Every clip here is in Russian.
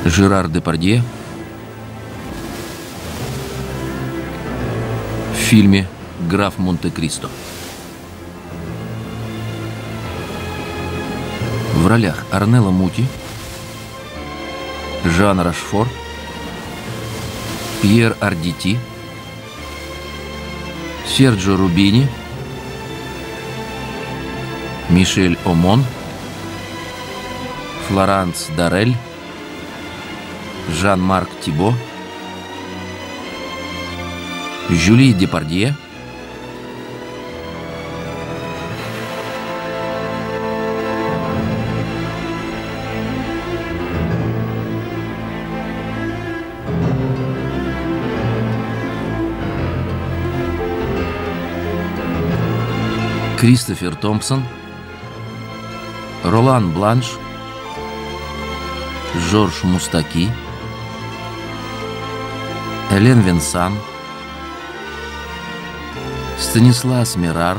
Жерар Депардье в фильме «Граф Монте-Кристо». В ролях Орнелло Мути, Жан Рашфор, Пьер Ардити, Серджио Рубини, Мишель Омон, Флоранс Дарель, Жан-Марк Тибо, Жюли Депардье, Кристофер Томпсон, Ролан Бланш, Жорж Мустаки, Элен Венсан, Станислас Мирар,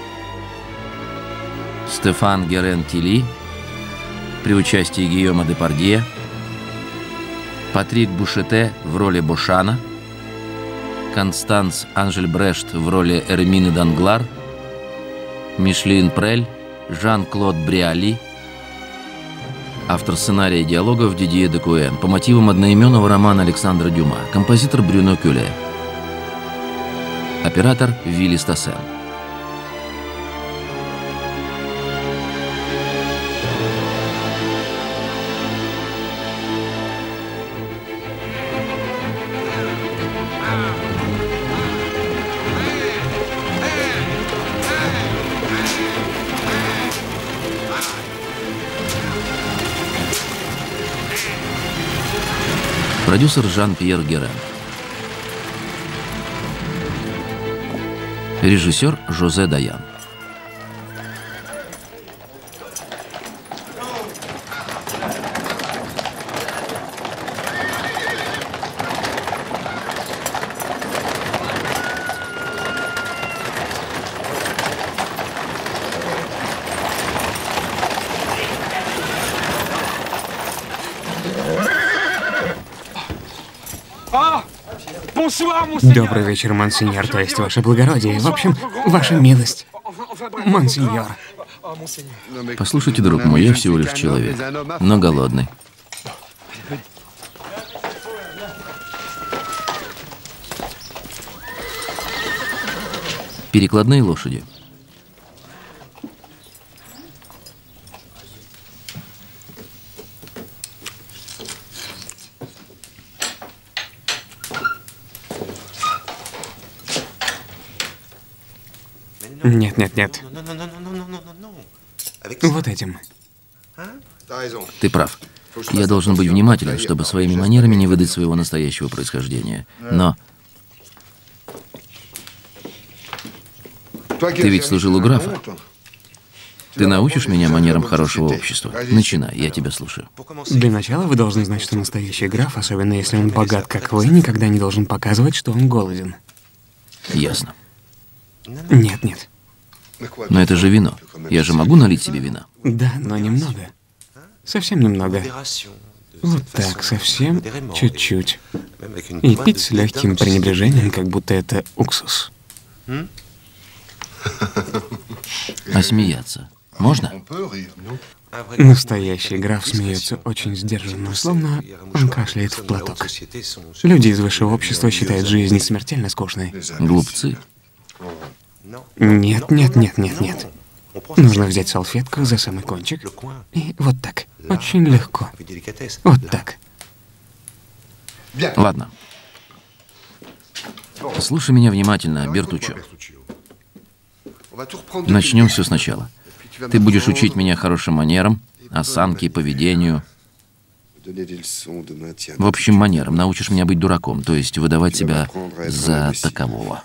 Стефан Герен-Тилли при участии Гийома Депардье, Патрик Бушете в роли Бошана, Констанс Анжельбрешт в роли Эрмины Данглар, Мишлен Прель, Жан-Клод Бриали. Автор сценария и диалогов Дидье Декуэн по мотивам одноименного романа Александра Дюма. Композитор Брюно Кюле. Оператор Вилли Стассен. Продюсер Жан-Пьер Герен. Режиссер Жозе Даян. Добрый вечер, монсеньор, то есть ваше благородие. В общем, ваша милость. Монсеньор. Послушайте, друг мой, я всего лишь человек, но голодный. Перекладные лошади. Нет, нет, нет. Вот этим. Ты прав. Я должен быть внимателен, чтобы своими манерами не выдать своего настоящего происхождения. Но... Ты ведь служил у графа. Ты научишь меня манерам хорошего общества? Начинай, я тебя слушаю. Для начала вы должны знать, что настоящий граф, особенно если он богат, как вы, никогда не должен показывать, что он голоден. Ясно. Нет, нет. Но это же вино. Я же могу налить себе вина? Да, но немного. Совсем немного. Вот так, совсем чуть-чуть. И пить с легким пренебрежением, как будто это уксус. А смеяться можно? Настоящий граф смеется очень сдержанно, словно он кашляет в платок. Люди из высшего общества считают жизнь смертельно скучной. Глупцы. Нет, нет, нет, нет, нет. Нужно взять салфетку за самый кончик и вот так. Очень легко. Вот так. Ладно. Слушай меня внимательно, Бертуччо. Начнем все сначала. Ты будешь учить меня хорошим манерам, осанке, поведению. В общем, манерам. Научишь меня быть дураком, то есть выдавать себя за такового.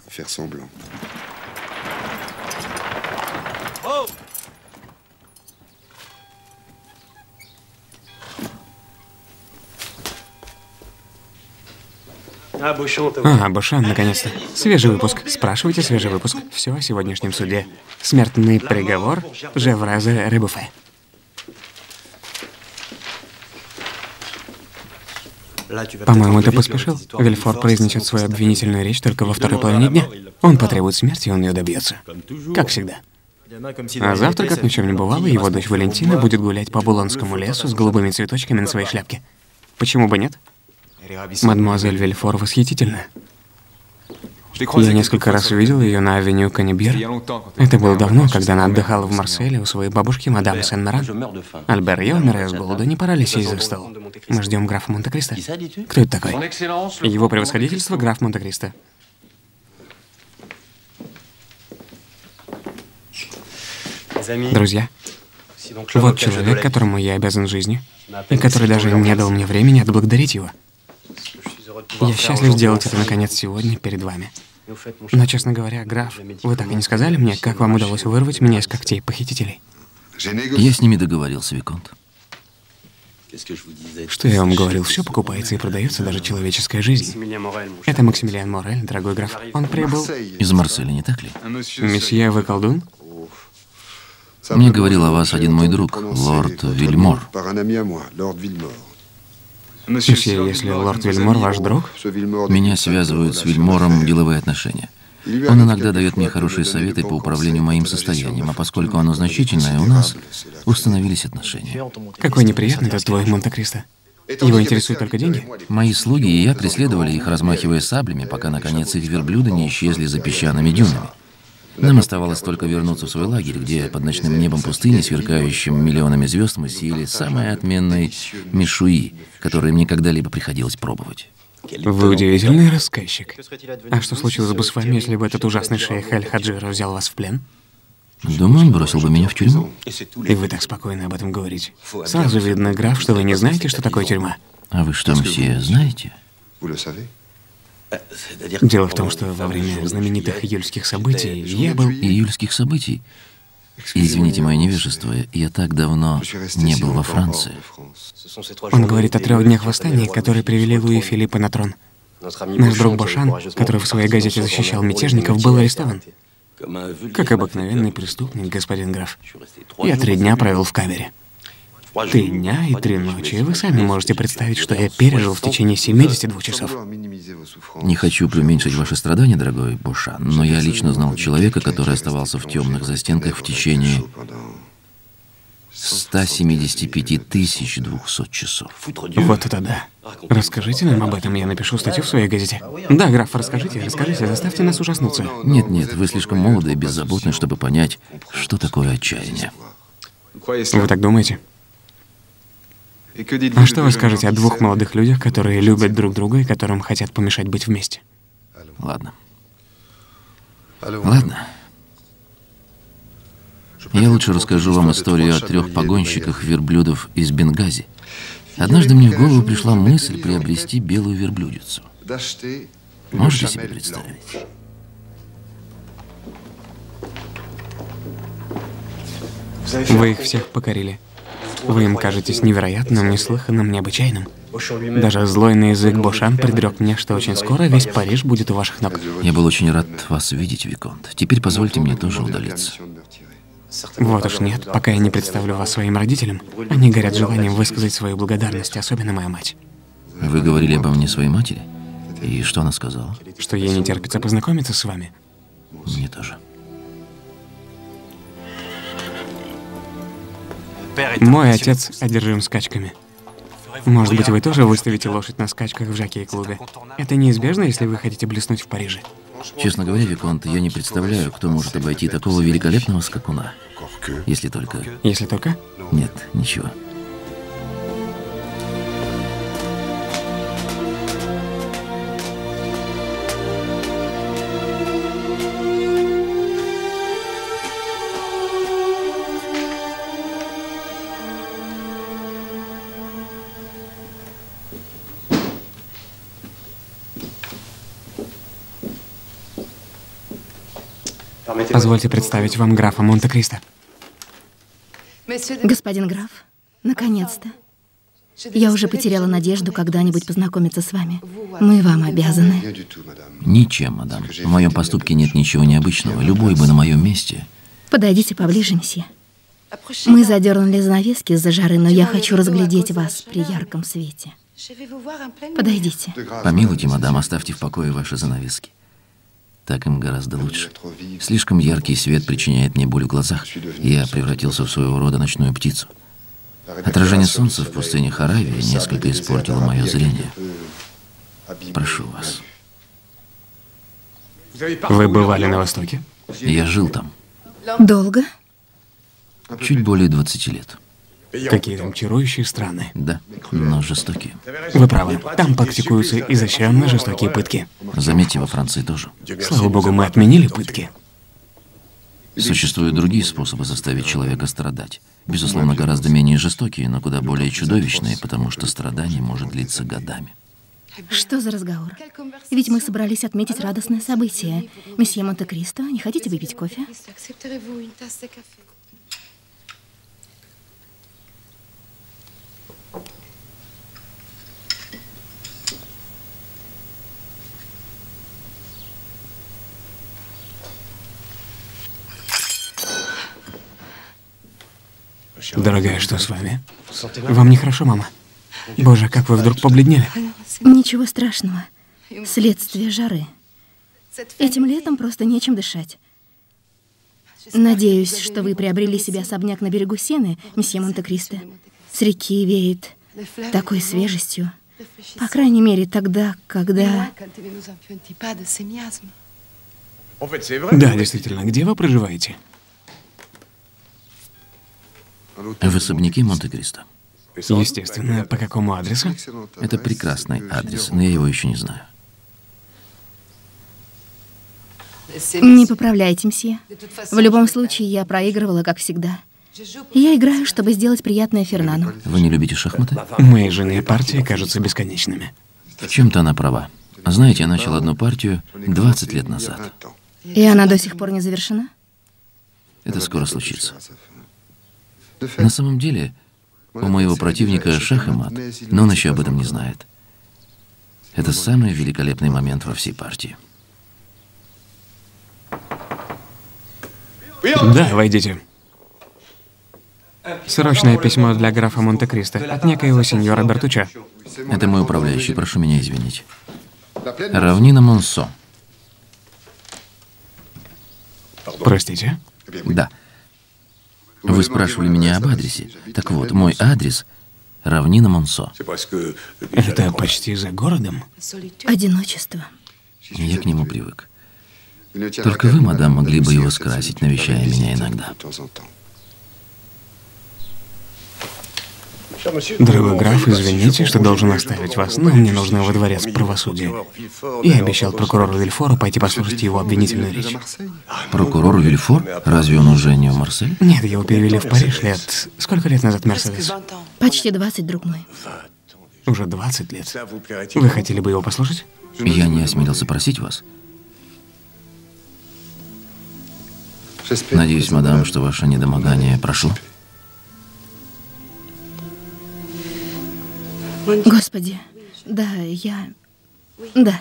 Бошан, наконец-то. Свежий выпуск. Спрашивайте свежий выпуск. Все о сегодняшнем суде. Смертный приговор Жевраза Ребуфе. По-моему, ты поспешил. Вильфор произнесет свою обвинительную речь только во второй половине дня. Он потребует смерти, и он ее добьется. Как всегда. А завтра, как ни в чем не бывало, его дочь Валентина будет гулять по Булонскому лесу с голубыми цветочками на своей шляпке. Почему бы нет? Мадемуазель Вильфор восхитительна. Я несколько раз видел ее на авеню Канибьер. Это было давно, когда она отдыхала в Марселе у своей бабушки, мадам Сен-Меран. Альбер, я умираю с голода, не пора ли сесть за стол? Мы ждем графа Монте-Кристо. Кто это такой? Его превосходительство, граф Монте-Кристо. Друзья, вот человек, которому я обязан жизнью, и который даже не дал мне времени отблагодарить его. Я счастлив сделать это, наконец, сегодня перед вами. Но, честно говоря, граф, вы так и не сказали мне, как вам удалось вырвать меня из когтей похитителей. Я с ними договорился, виконт. Что я вам говорил, все покупается и продается, даже человеческая жизнь. Это Максимилиан Морель, дорогой граф. Он прибыл... Из Марселя, не так ли? Месье, вы колдун? Мне говорил о вас один мой друг, лорд Вильмор. Месье, если лорд Вильмор ваш друг? Меня связывают с Вильмором деловые отношения. Он иногда дает мне хорошие советы по управлению моим состоянием, а поскольку оно значительное, у нас установились отношения. Какой неприятный этот твой Монте-Кристо. Его интересуют только деньги? Мои слуги и я преследовали их, размахивая саблями, пока, наконец, их верблюды не исчезли за песчаными дюнами. Нам оставалось только вернуться в свой лагерь, где под ночным небом пустыни, сверкающим миллионами звезд, мы съели самые отменные мишуи, которые мне когда-либо приходилось пробовать. Вы удивительный рассказчик. А что случилось бы с вами, если бы этот ужасный шейх Аль-Хаджира взял вас в плен? Думаю, он бросил бы меня в тюрьму. И вы так спокойно об этом говорите. Сразу видно, граф, что вы не знаете, что такое тюрьма. А вы что, мсье, знаете? Дело в том, что во время знаменитых июльских событий я был... Июльских событий? Извините мое невежество, я так давно не был во Франции. Он говорит о 3 днях восстания, которые привели Луи Филиппа на трон. Наш друг Бошан, который в своей газете защищал мятежников, был арестован. Как обыкновенный преступник, господин граф. Я 3 дня провел в камере. 3 дня и 3 ночи. Вы сами можете представить, что я пережил в течение 72 часов. Не хочу преуменьшить ваши страдания, дорогой Бошан, но я лично знал человека, который оставался в темных застенках в течение 175 200 часов. Вот это да. Расскажите нам об этом, я напишу статью в своей газете. Да, граф, расскажите, заставьте нас ужаснуться. Нет, вы слишком молоды и беззаботны, чтобы понять, что такое отчаяние. Вы так думаете? А что вы скажете о 2 молодых людях, которые любят друг друга и которым хотят помешать быть вместе? Ладно. Я лучше расскажу вам историю о 3 погонщиках верблюдов из Бенгази. Однажды мне в голову пришла мысль приобрести белую верблюдицу. Можете себе представить? Вы их всех покорили. Вы им кажетесь невероятным, неслыханным, необычайным. Даже злой на язык Бошан предрек мне, что очень скоро весь Париж будет у ваших ног. Я был очень рад вас видеть, виконт. Теперь позвольте мне тоже удалиться. Вот уж нет, пока я не представлю вас своим родителям. Они горят желанием высказать свою благодарность, особенно моя мать. Вы говорили обо мне своей матери? И что она сказала? Что ей не терпится познакомиться с вами. Мне тоже. Мой отец одержим скачками. Может быть, вы тоже выставите лошадь на скачках в жокей-клубе? Это неизбежно, если вы хотите блеснуть в Париже. Честно говоря, виконт, я не представляю, кто может обойти такого великолепного скакуна. Если только... Если только? Нет, ничего. Позвольте представить вам графа Монте-Кристо. Господин граф, наконец-то. Я уже потеряла надежду когда-нибудь познакомиться с вами. Мы вам обязаны. Ничем, мадам. В моем поступке нет ничего необычного. Любой бы на моем месте. Подойдите поближе, месье. Мы задернули занавески из-за жары, но я хочу разглядеть вас при ярком свете. Подойдите. Помилуйте, мадам, оставьте в покое ваши занавески. Так им гораздо лучше. Слишком яркий свет причиняет мне боль в глазах. Я превратился в своего рода ночную птицу. Отражение солнца в пустыне Харавии несколько испортило мое зрение. Прошу вас. Вы бывали на Востоке? Я жил там Долго? чуть более 20 лет. Какие там чарующие страны. Да, но жестокие. Вы правы. Там практикуются изощренно жестокие пытки. Заметьте, во Франции тоже. Слава богу, мы отменили пытки. Существуют другие способы заставить человека страдать. Безусловно, гораздо менее жестокие, но куда более чудовищные, потому что страдание может длиться годами. Что за разговор? Ведь мы собрались отметить радостное событие. Месье Монте-Кристо, не хотите выпить кофе? Дорогая, что с вами? Вам нехорошо, мама? Боже, как вы вдруг побледнели. Ничего страшного. Следствие жары. Этим летом просто нечем дышать. Надеюсь, что вы приобрели себе особняк на берегу Сены, месье Монте-Кристо. С реки веет такой свежестью. По крайней мере, тогда, когда... Да, действительно, где вы проживаете? В особняке Монте-Кристо. Естественно, по какому адресу? Это прекрасный адрес, но я его еще не знаю. Не поправляйте, мсье. В любом случае, я проигрывала, как всегда. Я играю, чтобы сделать приятное Фернану. Вы не любите шахматы? Моей жене партии кажутся бесконечными. В чем-то она права. Знаете, я начал одну партию 20 лет назад. И она до сих пор не завершена? Это скоро случится. На самом деле, у моего противника шах и мат, но он еще об этом не знает. Это самый великолепный момент во всей партии. Да, войдите. Срочное письмо для графа Монте-Кристо от некоего сеньора Бертуча. Это мой управляющий, прошу меня извинить. Равнина Монсо. Простите? Да. Вы спрашивали меня об адресе. Так вот, мой адрес — Равнина Монсо. Это почти за городом? Одиночество. Я к нему привык. Только вы, мадам, могли бы его скрасить, навещая меня иногда. Дорогой граф, извините, что должен оставить вас, но мне нужно во дворец правосудия. Я обещал прокурору Вильфору пойти послушать его обвинительную речь. Прокурор Вильфор? Разве он уже не в Марсель? Нет, его перевели в Париж лет... Сколько лет назад, Мерседес? Почти 20, друг мой. Уже 20 лет. Вы хотели бы его послушать? Я не осмелился просить вас. Надеюсь, мадам, что ваше недомогание прошло. Господи, да, я... Да.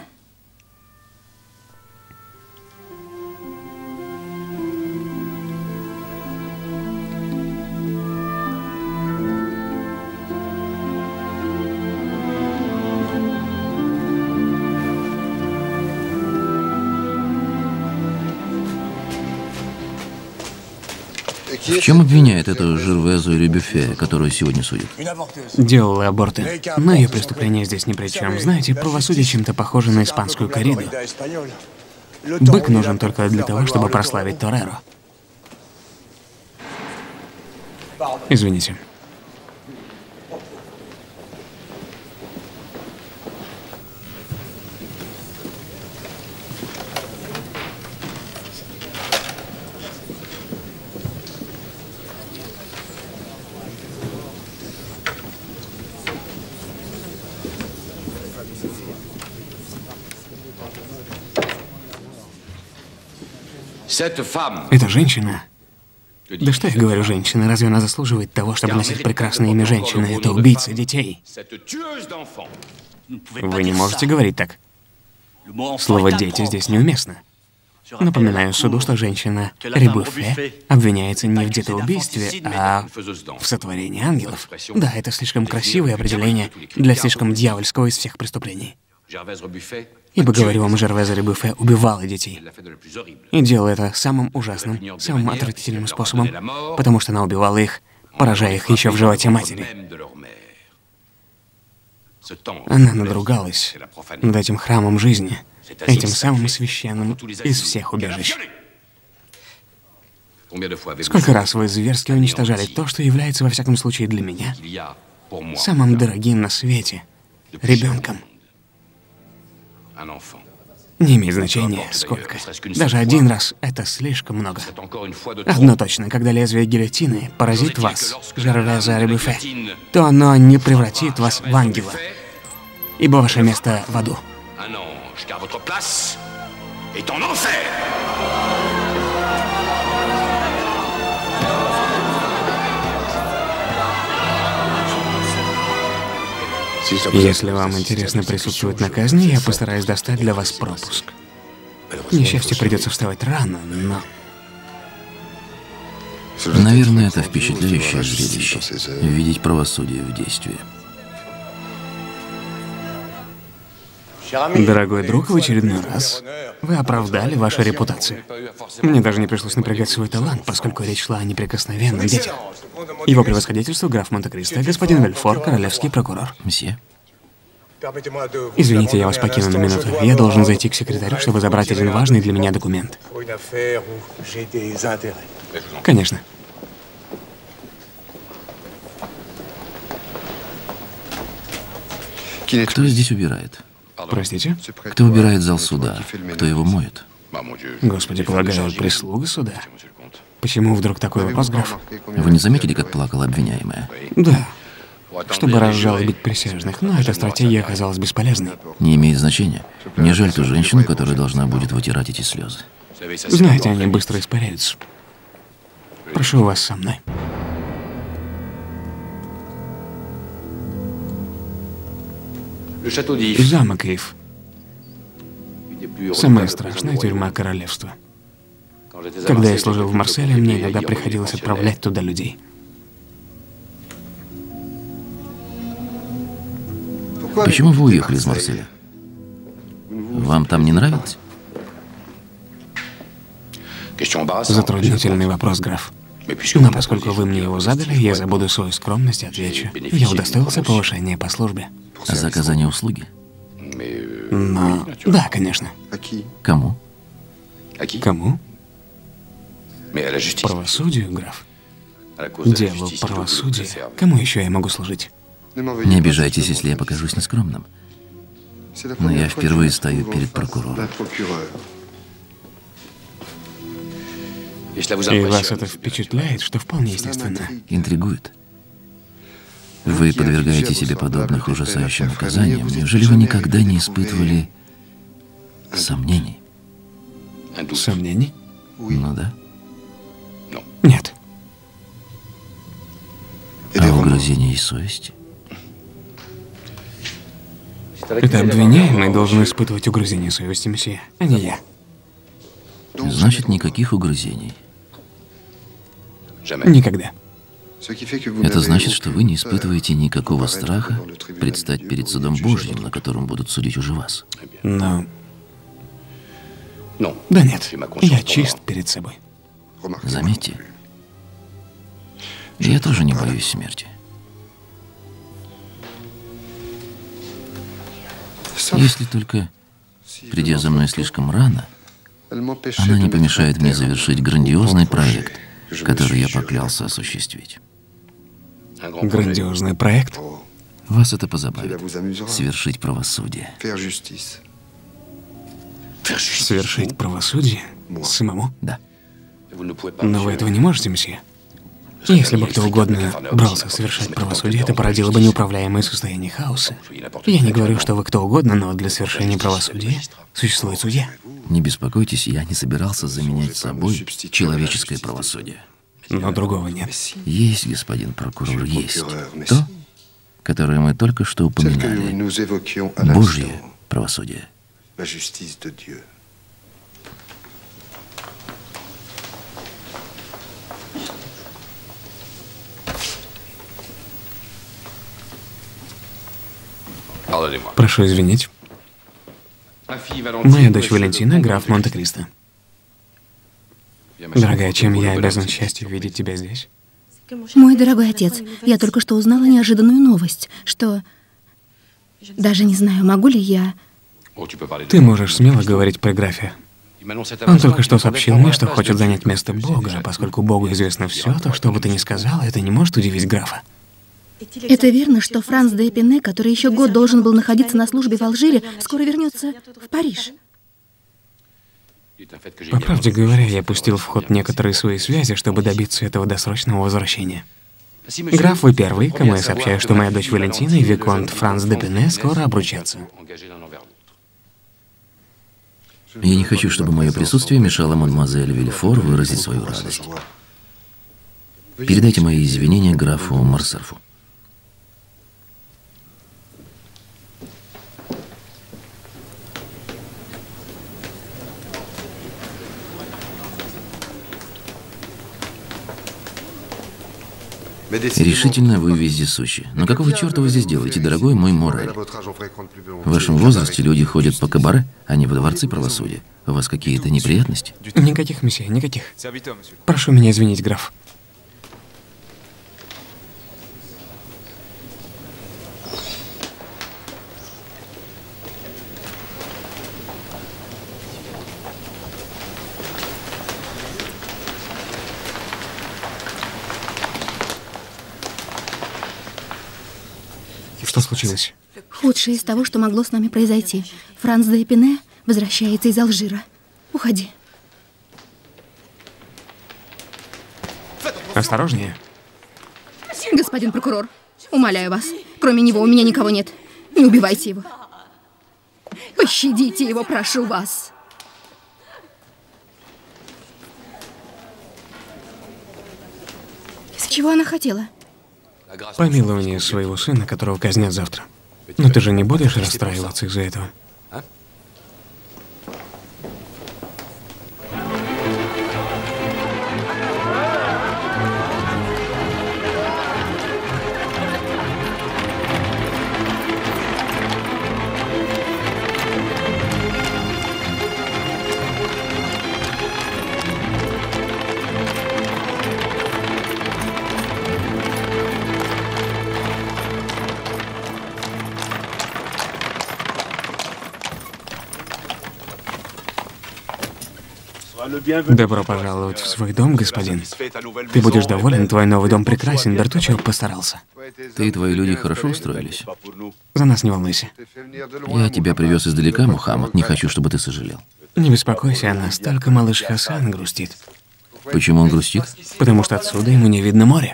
В чем обвиняет эту Жервезу или Бюфе, которую сегодня судят? Делала аборты. Но ее преступление здесь ни при чем. Знаете, правосудие чем-то похоже на испанскую корриду. Бык нужен только для того, чтобы прославить Тореро. Извините. Эта женщина... Да что я говорю, женщина? Разве она заслуживает того, чтобы носить прекрасное имя женщины? Это убийца детей. Вы не можете говорить так. Слово «дети» здесь неуместно. Напоминаю суду, что женщина Рибуфе обвиняется не в детоубийстве, а в сотворении ангелов. Да, это слишком красивое определение для слишком дьявольского из всех преступлений. Ибо, говорю вам, Жервеза Рибуфе убивала детей. И делала это самым ужасным, самым отвратительным способом, потому что она убивала их, поражая их еще в животе матери. Она надругалась над этим храмом жизни, этим самым священным из всех убежищ. Сколько раз вы зверски уничтожали то, что является, во всяком случае, для меня самым дорогим на свете — ребенком. Не имеет значения, сколько. Даже один раз — это слишком много. Одно точно, когда лезвие гильотины поразит вас, Жервеза Рибуфе, то оно не превратит вас в ангела, ибо ваше место в аду. Если вам интересно присутствовать на казни, я постараюсь достать для вас пропуск. К несчастью, придется вставать рано, но... Наверное, это впечатляющее зрелище — видеть правосудие в действии. Дорогой друг, в очередной раз вы оправдали вашу репутацию. Мне даже не пришлось напрягать свой талант, поскольку речь шла о неприкосновенном детях. Его превосходительство граф Монте-Кристо, господин Вильфор, королевский прокурор. Мсье? Извините, я вас покину на минуту. Я должен зайти к секретарю, чтобы забрать один важный для меня документ. Конечно. Кто здесь убирает? Простите? Кто убирает зал суда? Кто его моет? Господи, полагаю, прислуга суда. Почему вдруг такой вопрос, граф? Вы не заметили, как плакала обвиняемая? Да. Чтобы разжалобить присяжных, но эта стратегия оказалась бесполезной. Не имеет значения. Мне жаль ту женщину, которая должна будет вытирать эти слезы. Знаете, они быстро испаряются. Прошу вас со мной. Замок Ив. Самая страшная тюрьма королевства. Когда я служил в Марселе, мне иногда приходилось отправлять туда людей. Почему вы уехали из Марселя? Вам там не нравилось? Затруднительный вопрос, граф. Но поскольку вы мне его задали, я забуду свою скромность и отвечу. Я удостоился повышения по службе. За оказание услуги? Но... Да, конечно. Кому? Кому? Правосудию, граф. Делу правосудия. Кому еще я могу служить? Не обижайтесь, если я покажусь нескромным. Но я впервые стою перед прокурором. И вас это впечатляет, что вполне естественно. Интригует. Вы подвергаете себе подобных ужасающим наказаниям. Неужели вы никогда не испытывали сомнений? Сомнений? Ну да. Нет. А угрызения и совести? Это обвиняемый должен испытывать угрызения совести, месье, а не я. Значит, никаких угрызений. Никогда. Это значит, что вы не испытываете никакого страха предстать перед судом Божьим, на котором будут судить уже вас. Но... Да нет, я чист перед собой. Заметьте, я тоже не боюсь смерти. Если только, придя за мной слишком рано, она не помешает мне завершить грандиозный проект, который я поклялся осуществить. Грандиозный проект? Вас это позабавит. Свершить правосудие. Совершить правосудие? Самому? Да. Но вы этого не можете, месье. Если бы кто угодно брался совершать правосудие, это породило бы неуправляемое состояние хаоса. Я не говорю, что вы кто угодно, но для совершения правосудия существует судья. Не беспокойтесь, я не собирался заменять собой человеческое правосудие. Но другого нет. Есть, господин прокурор, есть. То, которое мы только что упоминали. Божье правосудие. Прошу извинить. Моя дочь Валентина, граф Монте-Кристо. Дорогая, чем я обязан счастью видеть тебя здесь? Мой дорогой отец, я только что узнала неожиданную новость, что... Даже не знаю, могу ли я... Ты можешь смело говорить при графе. Он только что сообщил мне, что хочет занять место Бога, а поскольку Богу известно все, то что бы ты ни сказала, это не может удивить графа. Это верно, что Франц де Эпине, который еще год должен был находиться на службе в Алжире, скоро вернется в Париж? По правде говоря, я пустил в ход некоторые свои связи, чтобы добиться этого досрочного возвращения. Граф, вы первый, кому я сообщаю, что моя дочь Валентина и виконт Франц де Эпине скоро обручатся. Я не хочу, чтобы мое присутствие мешало мадемуазель Вильфор выразить свою радость. Передайте мои извинения графу Морсерфу. Решительно вы вездесущи. Но какого черта вы здесь делаете, дорогой мой Морель? В вашем возрасте люди ходят по кабаре, а не в дворцы правосудия. У вас какие-то неприятности? Никаких, месье, никаких. Прошу меня извинить, граф. Что случилось? Худшее из того, что могло с нами произойти. Франц де Эпине возвращается из Алжира. Уходи. Осторожнее. Господин прокурор, умоляю вас, кроме него у меня никого нет. Не убивайте его. Пощадите его, прошу вас. Чего она хотела? Помилование своего сына, которого казнят завтра. Но ты же не будешь расстраиваться из-за этого? Добро пожаловать в свой дом, господин. Ты будешь доволен, твой новый дом прекрасен, Бертуччо постарался. Ты и твои люди хорошо устроились? За нас не волнуйся. Я тебя привез издалека, Мухаммад, не хочу, чтобы ты сожалел. Не беспокойся о нас, только малыш Хасан грустит. Почему он грустит? Потому что отсюда ему не видно моря.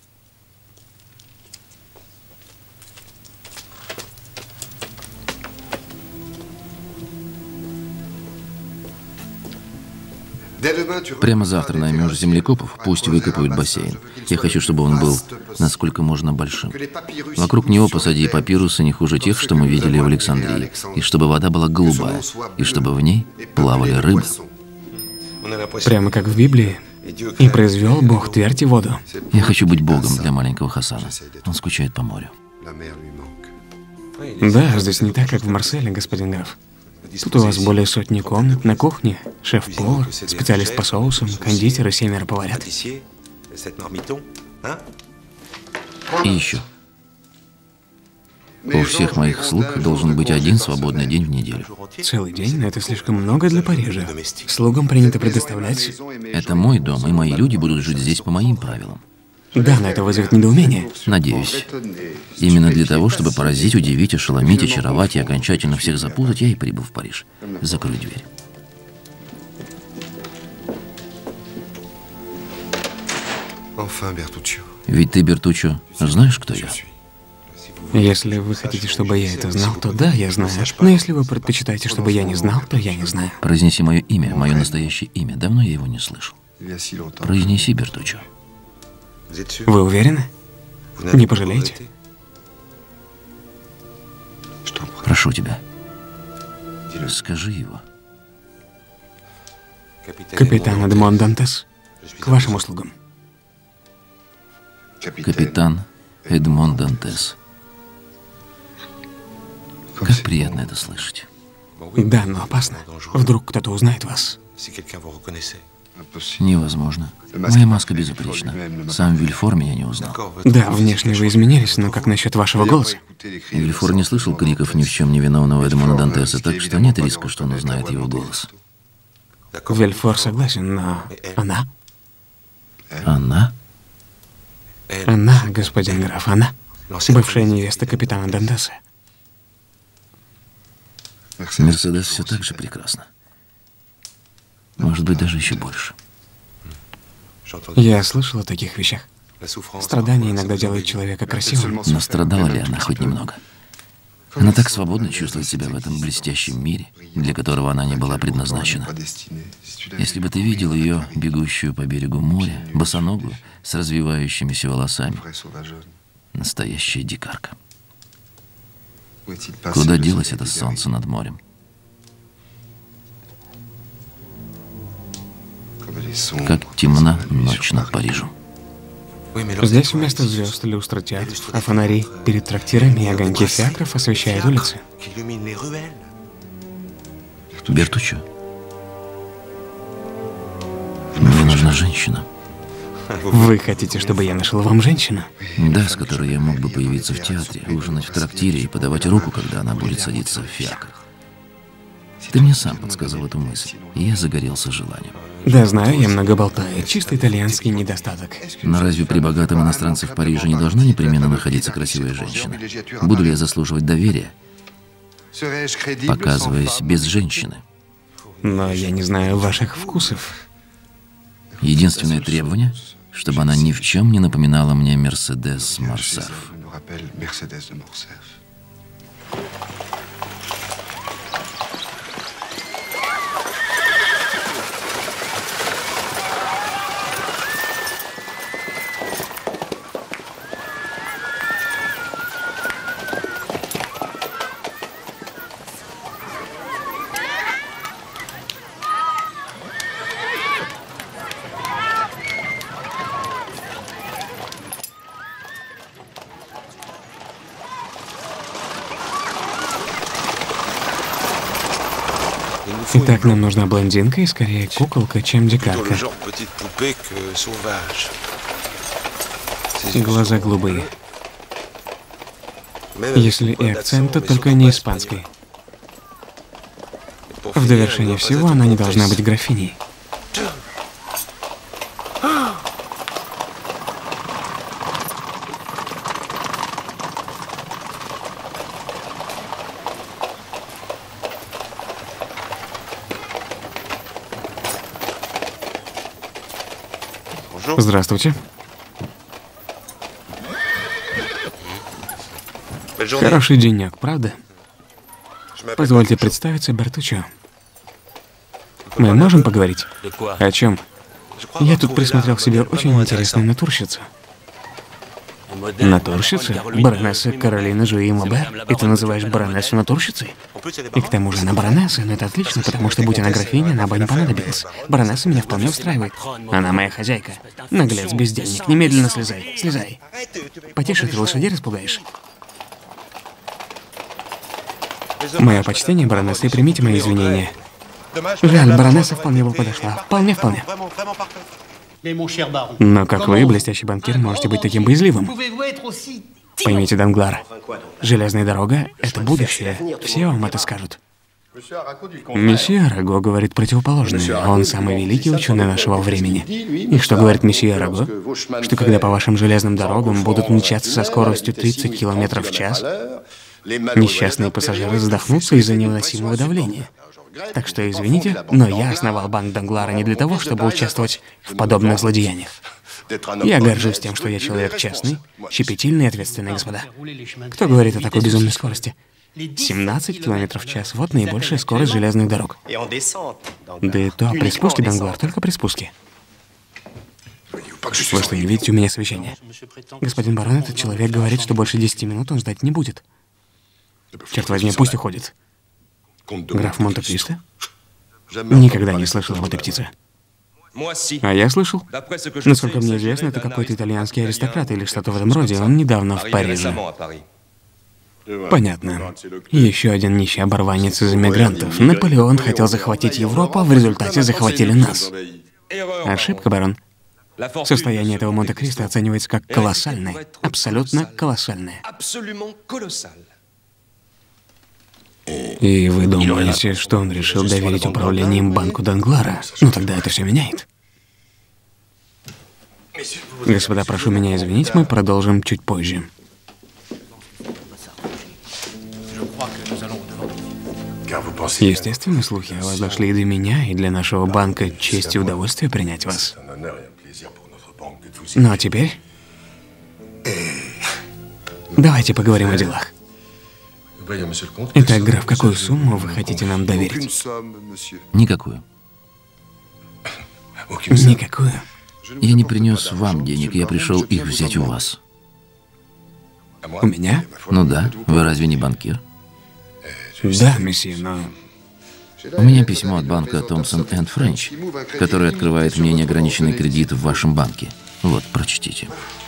Прямо завтра наймешь землекопов, пусть выкопают бассейн. Я хочу, чтобы он был насколько можно большим. Вокруг него посади папирусы не хуже тех, что мы видели в Александрии. И чтобы вода была голубая, и чтобы в ней плавали рыбы. Прямо как в Библии. И произвел Бог твердь и воду. Я хочу быть Богом для маленького Хасана. Он скучает по морю. Да, здесь не так, как в Марселе, господин граф. Тут у вас более сотни комнат, на кухне шеф-повар, специалист по соусам, кондитер и 7 поварят. И еще. У всех моих слуг должен быть один свободный день в неделю. Целый день? Это слишком много для Парижа. Слугам принято предоставлять... Это мой дом, и мои люди будут жить здесь по моим правилам. Да, но это вызовет недоумение. Надеюсь. Именно для того, чтобы поразить, удивить, ошеломить, очаровать и окончательно всех запутать, я и прибыл в Париж. Закрой дверь. Ведь ты, Бертуччо, знаешь, кто я? Если вы хотите, чтобы я это знал, то да, я знаю. Но если вы предпочитаете, чтобы я не знал, то я не знаю. Произнеси мое имя, мое настоящее имя. Давно я его не слышал. Произнеси, Бертуччо. Вы уверены? Не пожалеете? Прошу тебя. Скажи его. Капитан Эдмон Дантес, к вашим услугам. Капитан Эдмон Дантес. Как приятно это слышать. Да, но опасно. Вдруг кто-то узнает вас. Невозможно. Моя маска безупречна. Сам Вильфор меня не узнал. Да, внешне вы изменились, но как насчет вашего голоса? Вильфор не слышал криков ни в чем не виновного Эдмона Дантеса, так что нет риска, что он узнает его голос. Вильфор согласен, но она? Она? Она, господин граф, она. Бывшая невеста капитана Дантеса. Мерседес все так же прекрасно. Может быть, даже еще больше. Я слышал о таких вещах. Страдания иногда делают человека красивым. Но страдала ли она хоть немного? Она так свободно чувствует себя в этом блестящем мире, для которого она не была предназначена. Если бы ты видел ее, бегущую по берегу моря, босоногую, с развивающимися волосами, настоящая дикарка. Куда делось это солнце над морем? Как темна ночь над Парижем. Здесь вместо звезд люстра театров, а фонари перед трактирами и огоньки фиакров освещают улицы. Бертуччо, мне нужна женщина. Вы хотите, чтобы я нашел вам женщину? Да, с которой я мог бы появиться в театре, ужинать в трактире и подавать руку, когда она будет садиться в фиакр. Ты мне сам подсказал эту мысль, и я загорелся желанием. Да, знаю, я много болтаю. Чисто итальянский недостаток. Но разве при богатом иностранце в Париже не должна непременно находиться красивая женщина? Буду ли я заслуживать доверия, показываясь без женщины? Но я не знаю ваших вкусов. Единственное требование, чтобы она ни в чем не напоминала мне Мерседес Морсерф. Итак, нам нужна блондинка и скорее куколка, чем дикарка. Глаза голубые. Если и акцент, то только не испанский. В довершение всего она не должна быть графиней. Здравствуйте. Хороший денек, правда? Позвольте представиться, Бертуччо. Мы можем поговорить? О чем? Я тут присмотрел себе очень интересную натурщицу. Натурщица? Баронесса Каролина Жуи Мобер? И ты называешь баронессу натурщицей? И к тому же она баронесса, но это отлично, потому что, будь она графиня, она бы не понадобилась. Баронесса меня вполне устраивает. Она моя хозяйка. Наглец, бездельник, немедленно слезай. Слезай. Потише, ты лошадей распугаешь. Мое почтение, баронесса, и примите мои извинения. Жаль, баронесса вполне бы подошла. Вполне. Но как вы, блестящий банкир, можете быть таким боязливым? Поймите, Данглар, железная дорога — это будущее. Все вам это скажут. Месье Араго говорит противоположное. Он самый великий ученый нашего времени. И что говорит месье Араго? Что когда по вашим железным дорогам будут мчаться со скоростью 30 км в час, несчастные пассажиры задохнутся из-за невыносимого давления. Так что, извините, но я основал банк Данглара не для того, чтобы участвовать в подобных злодеяниях. Я горжусь тем, что я человек честный, щепетильный и ответственный, господа. Кто говорит о такой безумной скорости? 17 км в час — вот наибольшая скорость железных дорог. Да и то при спуске, Данглар, только при спуске. Вы что, не видите у меня освещение? Господин барон, этот человек говорит, что больше 10 минут он ждать не будет. Черт возьми, пусть уходит. Граф Монте-Кристо? Никогда не слышал об этой птице. А я слышал. Насколько мне известно, это какой-то итальянский аристократ или что-то в этом роде. Он недавно в Париже. Понятно. Еще один нищий оборванец из иммигрантов. Наполеон хотел захватить Европу, а в результате захватили нас. Ошибка, барон. Состояние этого Монте-Кристо оценивается как колоссальное. Абсолютно колоссальное. И вы думаете, что он решил доверить управлением банку Данглара? Ну тогда это все меняет. Господа, прошу меня извинить, мы продолжим чуть позже. Естественно, слухи о вас дошли и до меня, и для нашего банка честь и удовольствие принять вас. Ну а теперь давайте поговорим о делах. Итак, граф, какую сумму вы хотите нам доверить? Никакую. Никакую. Я не принес вам денег, я пришел их взять у вас. У меня? Ну да, вы разве не банкир? Да, месье, но... У меня письмо от банка Thomson & French, который открывает мне неограниченный кредит в вашем банке. Вот, прочтите.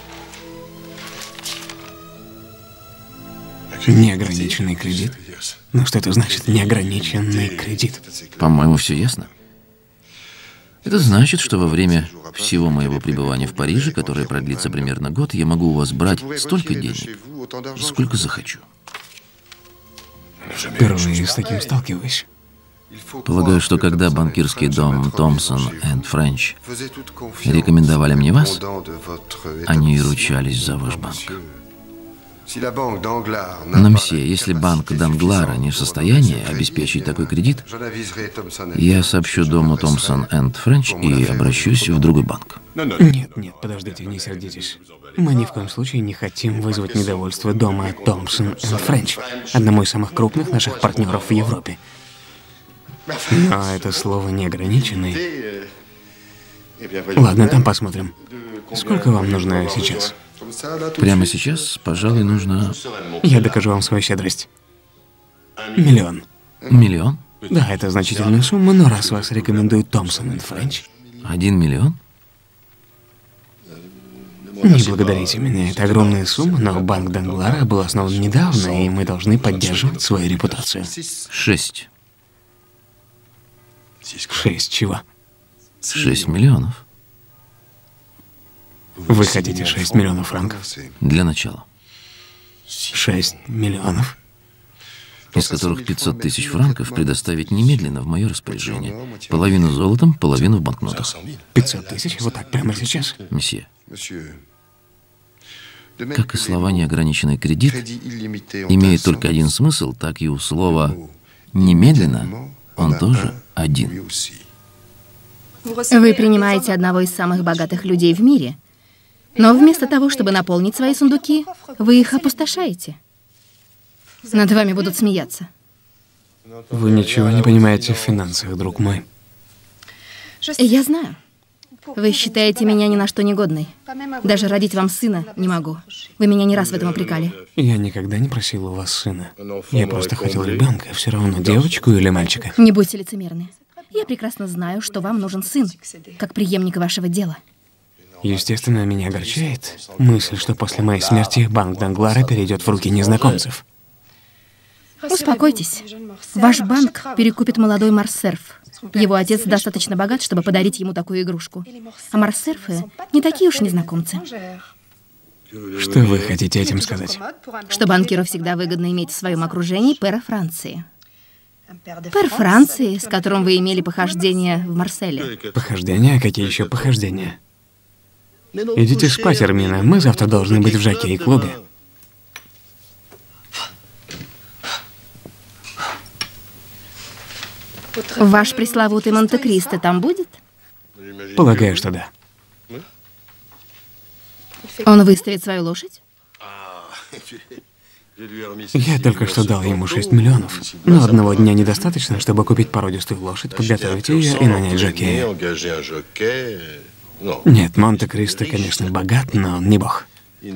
Неограниченный кредит? Ну что это значит, неограниченный кредит? По-моему, все ясно. Это значит, что во время всего моего пребывания в Париже, которое продлится примерно год, я могу у вас брать столько денег, сколько захочу. Впервые с таким сталкиваюсь. Полагаю, что когда банкирский дом Thomson & French рекомендовали мне вас, они и ручались за ваш банк. Но, мсье, если банк Данглара не в состоянии обеспечить такой кредит, я сообщу дому Thomson & French и обращусь в другой банк. Нет, нет, подождите, не сердитесь. Мы ни в коем случае не хотим вызвать недовольство дома Thomson & French, одному из самых крупных наших партнеров в Европе. Но это слово «неограниченный». Ладно, там посмотрим. Сколько вам нужно сейчас? Прямо сейчас, пожалуй, нужно... Я докажу вам свою щедрость. 1 миллион. Миллион? Да, это значительная сумма, но раз вас рекомендует Thomson & French... 1 миллион? Не благодарите меня, это огромная сумма, но банк Данглара был основан недавно, и мы должны поддерживать свою репутацию. 6. 6 чего? 6 миллионов. Вы хотите 6 миллионов франков? Для начала. 6 миллионов? Из которых 500 тысяч франков предоставить немедленно в мое распоряжение. Половину золотом, половину в банкнотах. 500 тысяч? Вот так, прямо сейчас? Месье, как и слова «неограниченный кредит» имеет только один смысл, так и у слова «немедленно» он тоже один. Вы принимаете одного из самых богатых людей в мире, но вместо того, чтобы наполнить свои сундуки, вы их опустошаете. Над вами будут смеяться. Вы ничего не понимаете в финансах, друг мой. Я знаю. Вы считаете меня ни на что негодной. Даже родить вам сына не могу. Вы меня не раз в этом упрекали. Я никогда не просил у вас сына. Я просто хотел ребенка, все равно девочку или мальчика. Не будьте лицемерны. Я прекрасно знаю, что вам нужен сын, как преемник вашего дела. Естественно, меня огорчает мысль, что после моей смерти банк Данглара перейдет в руки незнакомцев. Успокойтесь. Ваш банк перекупит молодой Морсерф. Его отец достаточно богат, чтобы подарить ему такую игрушку. А Морсерфы не такие уж незнакомцы. Что вы хотите этим сказать? Что банкиру всегда выгодно иметь в своем окружении пэра Франции. Пэр Франции, с которым вы имели похождение в Марселе. Похождения? Какие еще похождения? Идите спать, Эрмина. Мы завтра должны быть в жокей-клубе. Ваш пресловутый Монте-Кристо там будет? Полагаю, что да. Он выставит свою лошадь? Я только что дал ему 6 миллионов. Но одного дня недостаточно, чтобы купить породистую лошадь, подготовить ее и нанять жокея. Нет, Монте-Кристо, конечно, богат, но он не бог.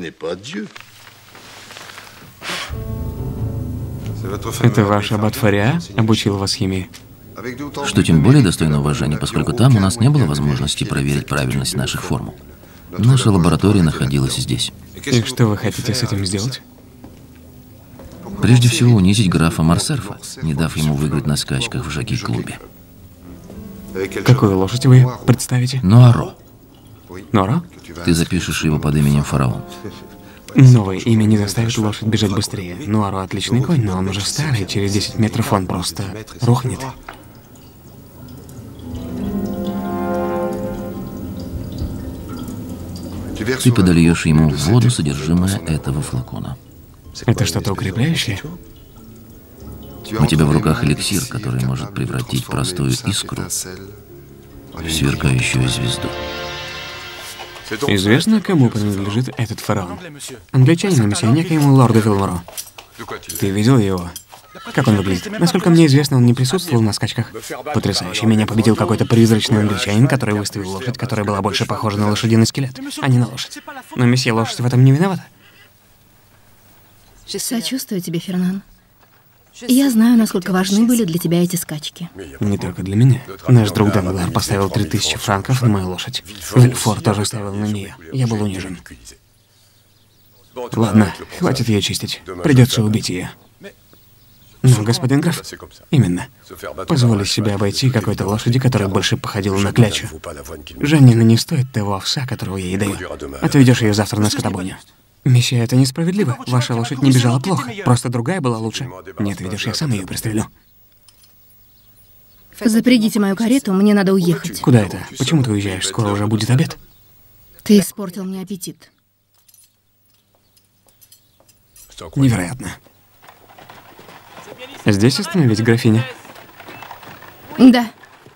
Это ваш аббат Фариа обучил вас химии? Что тем более достойно уважения, поскольку там у нас не было возможности проверить правильность наших формул. Наша лаборатория находилась здесь. И что вы хотите с этим сделать? Прежде всего унизить графа Морсерфа, не дав ему выиграть на скачках в жокей-клубе. Какую лошадь вы представите? Нуаро. Нора? Ты запишешь его под именем Фараон. Новое имя не заставит лошадь бежать быстрее. Нуаро отличный конь, но он уже старый, через 10 метров он просто рухнет. Ты подольешь ему в воду содержимое этого флакона. Это что-то укрепляющее? У тебя в руках эликсир, который может превратить простую искру в сверкающую звезду. Известно, кому принадлежит этот фараон? Англичанин, месье, некоему лорду Вилмору. Ты видел его? Как он выглядит? Насколько мне известно, он не присутствовал на скачках. Потрясающе. Меня победил какой-то призрачный англичанин, который выставил лошадь, которая была больше похожа на лошадиный скелет, а не на лошадь. Но месье, лошадь в этом не виновата. Сочувствую тебе, Фернан. Я знаю, насколько важны были для тебя эти скачки. Не только для меня. Наш друг Данглар поставил 3000 франков на мою лошадь. Вильфор тоже ставил на нее. Я был унижен. Ладно, хватит ее чистить. Придется убить ее. Но, господин граф, именно. Позволить себе обойти какой-то лошади, которая больше походила на клячу. Жаннина не стоит того овса, которого я ей даю. Отведешь ее завтра на скотобойню. Месье, это несправедливо. Ваша лошадь не бежала плохо. Просто другая была лучше. Нет, видишь, я сам ее пристрелю. Запрягите мою карету, мне надо уехать. Куда это? Почему ты уезжаешь? Скоро уже будет обед. Ты испортил мне аппетит. Невероятно. Здесь остановить, графиня? Да.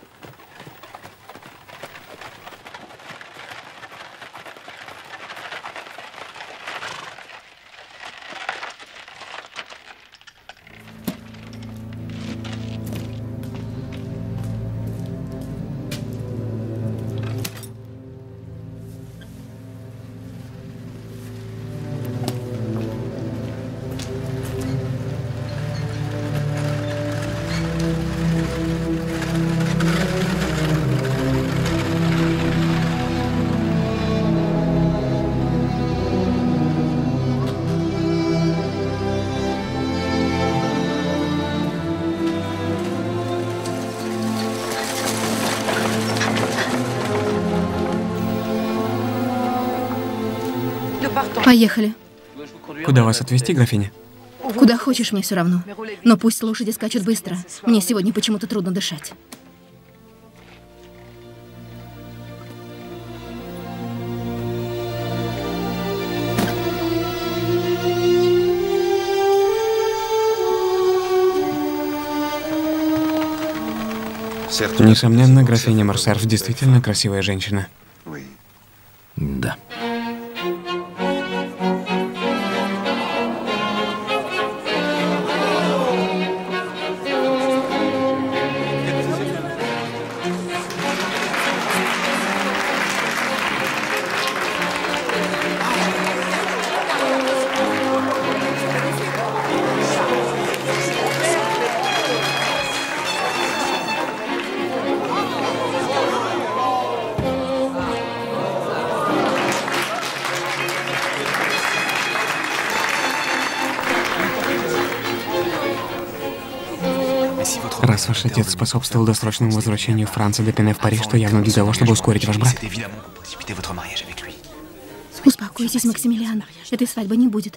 Поехали. Куда вас отвезти, графиня? Куда хочешь, мне все равно. Но пусть лошади скачут быстро. Мне сегодня почему-то трудно дышать. Несомненно, графиня Морсерф действительно красивая женщина. Да. Раз ваш отец способствовал досрочному возвращению Франца де Пене в Париж, то явно для того, чтобы ускорить ваш брак. Успокойтесь, Максимилиан. Этой свадьбы не будет.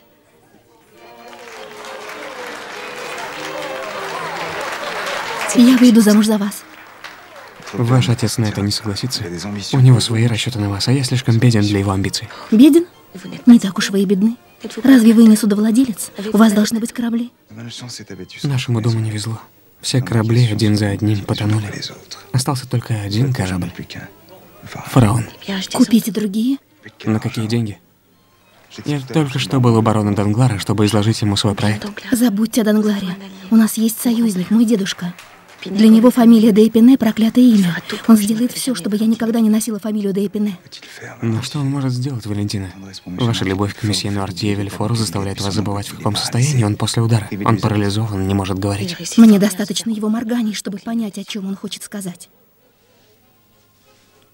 Я выйду замуж за вас. Ваш отец на это не согласится. У него свои расчеты на вас, а я слишком беден для его амбиций. Беден? Не так уж вы и бедны. Разве вы не судовладелец? У вас должны быть корабли. Нашему дому не везло. Все корабли один за одним потонули. Остался только один корабль. Фараон. Купите другие. На какие деньги? Я только что был у барона Данглара, чтобы изложить ему свой проект. Забудьте о Дангларе. У нас есть союзник, мой дедушка. Для него фамилия де Эпине — проклятое имя. Он сделает все, чтобы я никогда не носила фамилию де Эпине. Но что он может сделать, Валентина? Ваша любовь к месье Нуартье Вильфору заставляет вас забывать, в каком состоянии он после удара. Он парализован, не может говорить. Мне достаточно его морганий, чтобы понять, о чем он хочет сказать.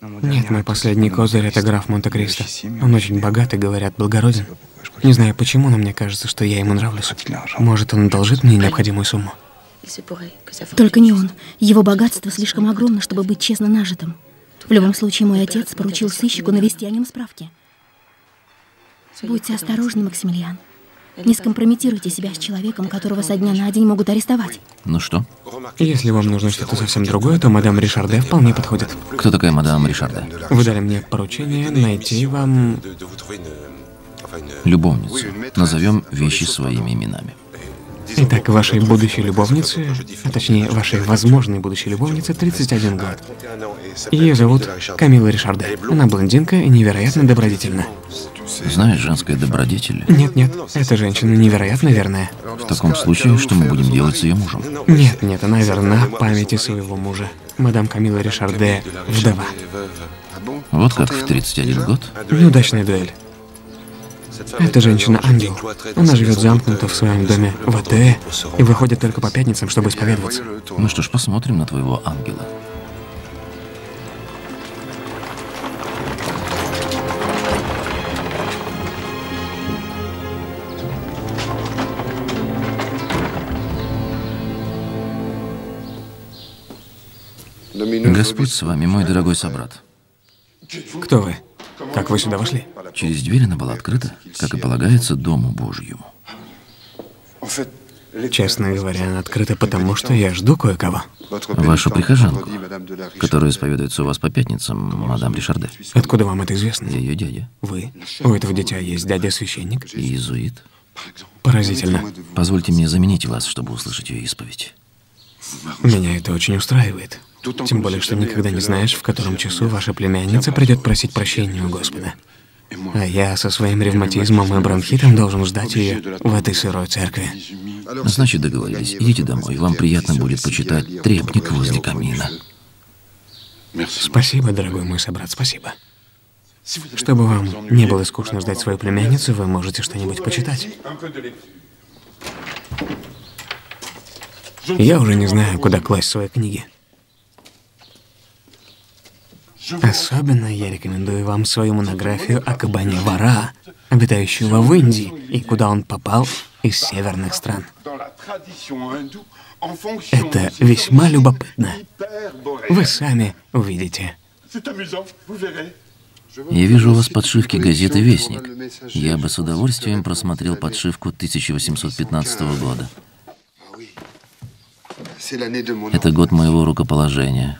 Нет, мой последний козырь — это граф Монте-Кристо. Он очень богат и, говорят, благороден. Не знаю почему, но мне кажется, что я ему нравлюсь. Может, он одолжит мне необходимую сумму? Только не он. Его богатство слишком огромно, чтобы быть честно нажитым. В любом случае, мой отец поручил сыщику навести о нем справки. Будьте осторожны, Максимилиан. Не скомпрометируйте себя с человеком, которого со дня на день могут арестовать. Ну что? Если вам нужно что-то совсем другое, то мадам Ришарде вполне подходит. Кто такая мадам Ришарде? Вы дали мне поручение найти вам... Любовницу. Назовем вещи своими именами. Итак, вашей будущей любовнице, а точнее, вашей возможной будущей любовнице 31 год. Ее зовут Камилла Ришарде. Она блондинка и невероятно добродетельна. Знаешь, женская добродетель? Нет, эта женщина невероятно верная. В таком случае, что мы будем делать с ее мужем? Нет, она верна памяти своего мужа. Мадам Камилла Ришарде – вдова. Вот как в 31 год? Неудачная дуэль. Эта женщина ангел. Она живет замкнута в своем доме в Атее и выходит только по пятницам, чтобы исповедоваться. Ну что ж, посмотрим на твоего ангела. Господь с вами, мой дорогой собрат. Кто вы? Как вы сюда вошли? Через дверь она была открыта, как и полагается Дому Божьему. Честно говоря, она открыта потому, что я жду кое-кого. Вашу прихожанку, которая исповедуется у вас по пятницам, мадам Ришарде. Откуда вам это известно? Я ее дядя. Вы? У этого дитя есть дядя-священник? Иезуит. Поразительно. Позвольте мне заменить вас, чтобы услышать ее исповедь. Меня это очень устраивает. Тем более, что никогда не знаешь, в котором часу ваша племянница придет просить прощения у Господа. А я со своим ревматизмом и бронхитом должен ждать ее в этой сырой церкви. Значит, договорились. Идите домой. Вам приятно будет почитать требник возле камина. Спасибо, дорогой мой собрат, спасибо. Чтобы вам не было скучно ждать свою племянницу, вы можете что-нибудь почитать. Я уже не знаю, куда класть свои книги. Особенно я рекомендую вам свою монографию о кабане Вара, обитающего в Индии, и куда он попал из северных стран. Это весьма любопытно. Вы сами увидите. Я вижу у вас подшивки газеты «Вестник». Я бы с удовольствием просмотрел подшивку 1815 года. Это год моего рукоположения.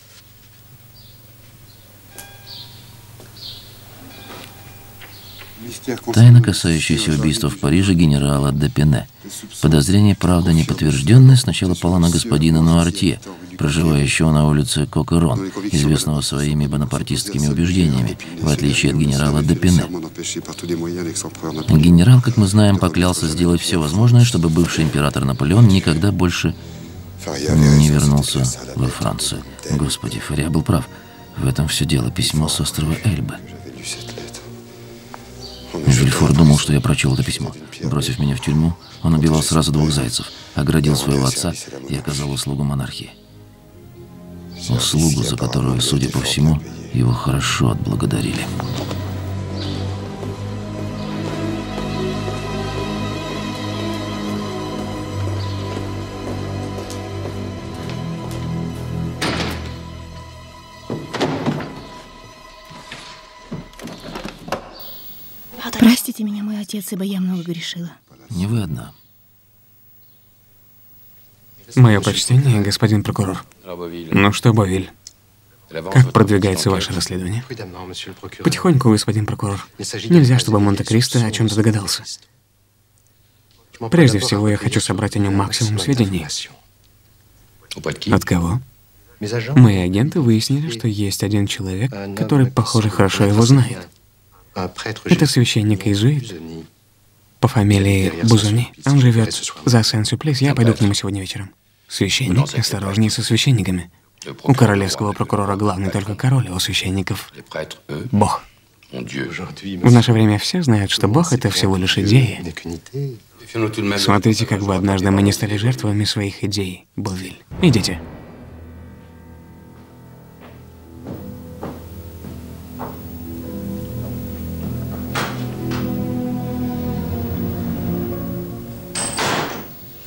Тайна, касающаяся убийства в Париже генерала Депене. Подозрение, правда, неподтвержденное, сначала пало на господина Нуартье, проживающего на улице Кокерон, известного своими бонапартистскими убеждениями, в отличие от генерала Депене. Генерал, как мы знаем, поклялся сделать все возможное, чтобы бывший император Наполеон никогда больше не вернулся во Францию. Господи, Фария был прав. В этом все дело. Письмо с острова Эльбы. Вильфор думал, что я прочел это письмо. Бросив меня в тюрьму, он убивал сразу двух зайцев, оградил своего отца и оказал услугу монархии. Услугу, за которую, судя по всему, его хорошо отблагодарили. Простите меня, мой отец, ибо я много грешила. Не вы одна. Мое почтение, господин прокурор. Ну что, Бовиль, как продвигается ваше расследование? Потихоньку, господин прокурор. Нельзя, чтобы Монте-Кристо о чем-то догадался. Прежде всего, я хочу собрать о нем максимум сведений. От кого? Мои агенты выяснили, что есть один человек, который, похоже, хорошо его знает. Это священник-иезуит по фамилии Бузони. Он живет за Сен-Сюплес. Я пойду к нему сегодня вечером. Священник, осторожнее со священниками. У королевского прокурора главный только король, а у священников — Бог. В наше время все знают, что Бог — это всего лишь идея. Смотрите, как бы однажды мы не стали жертвами своих идей, Бовиль. Идите.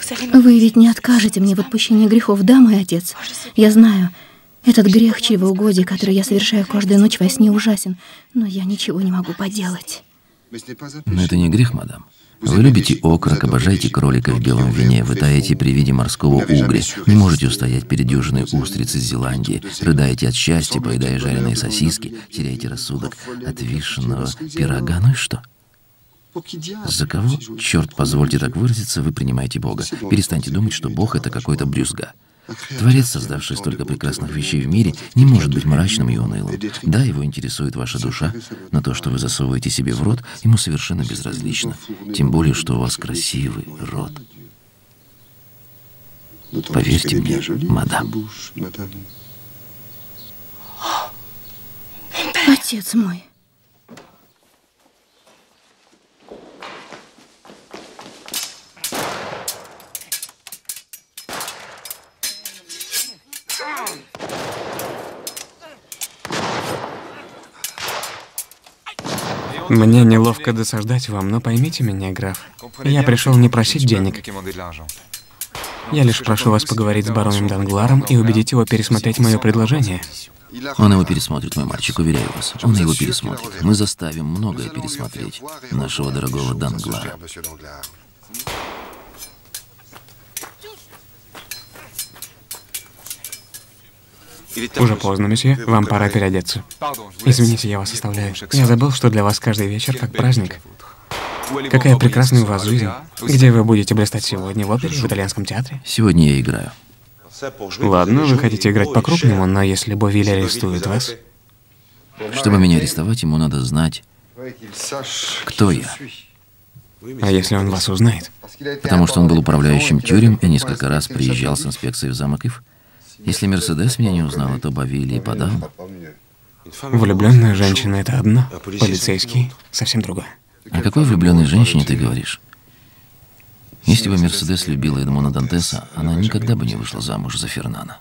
Вы ведь не откажете мне в отпущении грехов, да, мой отец? Я знаю, этот грех чревоугодия, который я совершаю каждую ночь во сне, ужасен, но я ничего не могу поделать. Но это не грех, мадам. Вы любите окорок, обожаете кролика в белом вине, вы таете при виде морского угря, не можете устоять перед дюжиной устриц из Зеландии, рыдаете от счастья, поедая жареные сосиски, теряете рассудок от вишенного пирога. Ну и что? За кого, черт, позвольте так выразиться, вы принимаете Бога? Перестаньте думать, что Бог — это какой-то брюзга. Творец, создавший столько прекрасных вещей в мире, не может быть мрачным и унылым. Да, его интересует ваша душа, но то, что вы засовываете себе в рот, ему совершенно безразлично. Тем более, что у вас красивый рот. Поверьте мне, мадам. Отец мой. Мне неловко досаждать вам, но поймите меня, граф. Я пришел не просить денег. Я лишь прошу вас поговорить с бароном Дангларом и убедить его пересмотреть мое предложение. Он его пересмотрит, мой мальчик, уверяю вас. Он его пересмотрит. Мы заставим многое пересмотреть нашего дорогого Данглара. Уже поздно, месье. Вам пора переодеться. Извините, я вас оставляю. Я забыл, что для вас каждый вечер как праздник. Какая прекрасная у вас жизнь. Где вы будете блистать сегодня? В опере? В итальянском театре? Сегодня я играю. Ладно, вы хотите играть по-крупному, но если Бовиль арестует вас... Чтобы меня арестовать, ему надо знать, кто я. А если он вас узнает? Потому что он был управляющим тюрем и несколько раз приезжал с инспекцией в замок Ив. Если Мерседес меня не узнала, то Бовиль и подавно. Влюбленная женщина — это одно, полицейский — совсем другое. О какой влюбленной женщине ты говоришь? Если бы Мерседес любила Эдмона Дантеса, она никогда бы не вышла замуж за Фернана.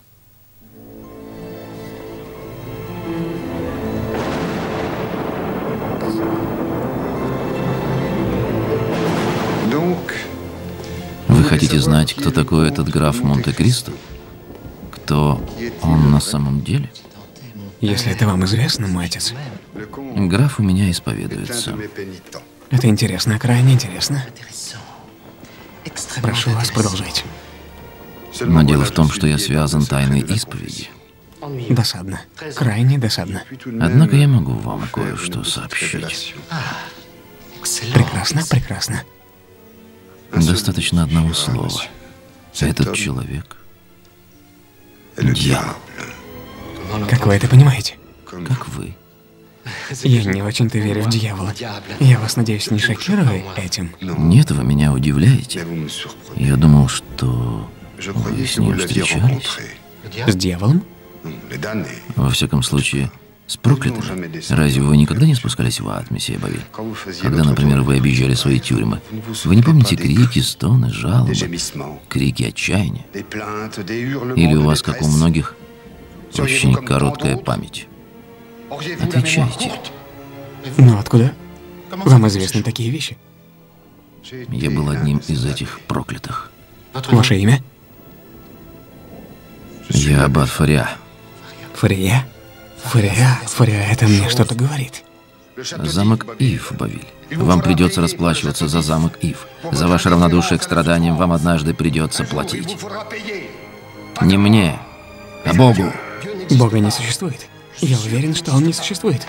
Вы хотите знать, кто такой этот граф Монте-Кристо? Кто он на самом деле? Если это вам известно, мой отец. Граф у меня исповедуется. Это интересно, крайне интересно. Прошу вас, продолжайте. Но дело в том, что я связан тайной исповеди. Досадно. Крайне досадно. Однако я могу вам кое-что сообщить. Прекрасно, прекрасно. Достаточно одного слова. Этот человек — дьявол. Как вы это понимаете? Как вы. Я не очень-то верю в дьявола. Я вас, надеюсь, не шокирую этим? Нет, вы меня удивляете. Я думал, что вы с ним встречались. С дьяволом? Во всяком случае, с проклятым. Разве вы никогда не спускались в ад, месье Бовиль? Когда, например, вы объезжали свои тюрьмы, вы не помните крики, стоны, жалобы, крики отчаяния? Или у вас, как у многих, очень короткая память? Отвечайте. Ну откуда? Вам известны такие вещи? Я был одним из этих проклятых. Ваше имя? Я аббат Фария. Фария? Фария, это мне что-то говорит. Замок Ив, Бовиль. Вам придется расплачиваться за замок Ив. За ваше равнодушие к страданиям вам однажды придется платить. Не мне, а Богу. Бога не существует. Я уверен, что он не существует.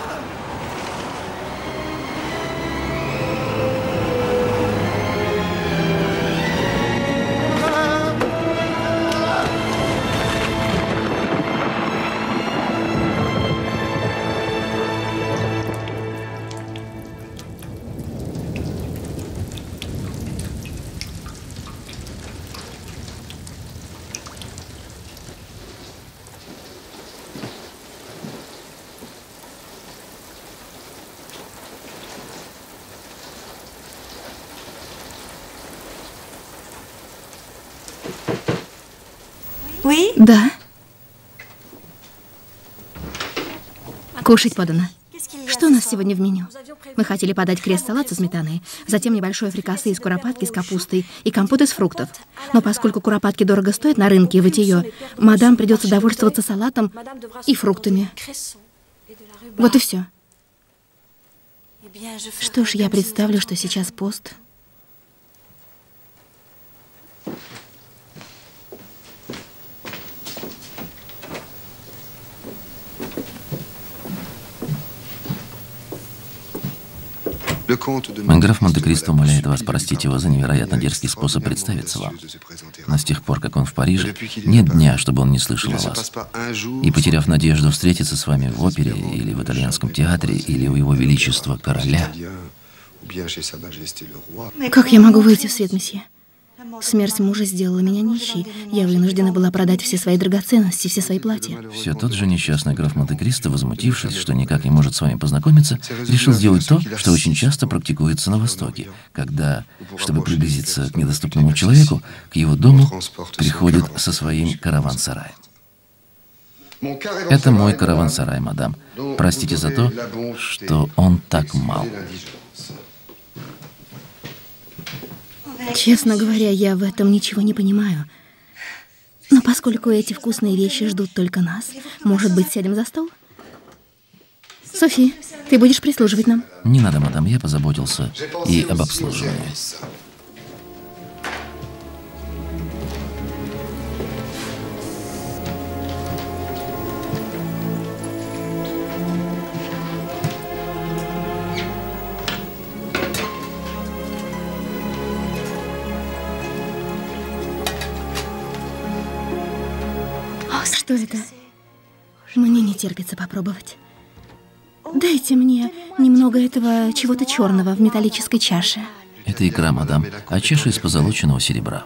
Да. Кушать подано. Что у нас сегодня в меню? Мы хотели подать крест-салат со сметаной, затем небольшое фрикасе из куропатки с капустой и компот из фруктов. Но поскольку куропатки дорого стоят на рынке в Итиё, мадам придется довольствоваться салатом и фруктами. Вот и все. Что ж, я представлю, что сейчас пост. Граф Монте-Кристо умоляет вас простить его за невероятно дерзкий способ представиться вам. Но с тех пор, как он в Париже, нет дня, чтобы он не слышал о вас. И потеряв надежду встретиться с вами в опере, или в итальянском театре, или у его величества короля... Как я могу выйти в свет, месье? Смерть мужа сделала меня нищей. Я вынуждена была продать все свои драгоценности, все свои платья. Все тот же несчастный граф Монте-Кристо, возмутившись, что никак не может с вами познакомиться, решил сделать то, что очень часто практикуется на Востоке, когда, чтобы приблизиться к недоступному человеку, к его дому приходит со своим караван-сараем. Это мой караван-сарай, мадам. Простите за то, что он так мал. Честно говоря, я в этом ничего не понимаю. Но поскольку эти вкусные вещи ждут только нас, может быть, сядем за стол? Софи, ты будешь прислуживать нам? Не надо, мадам, я позаботился и об обслуживании. Что это? Мне не терпится попробовать. Дайте мне немного этого чего-то черного в металлической чаше. Это икра, мадам, а чаша из позолоченного серебра.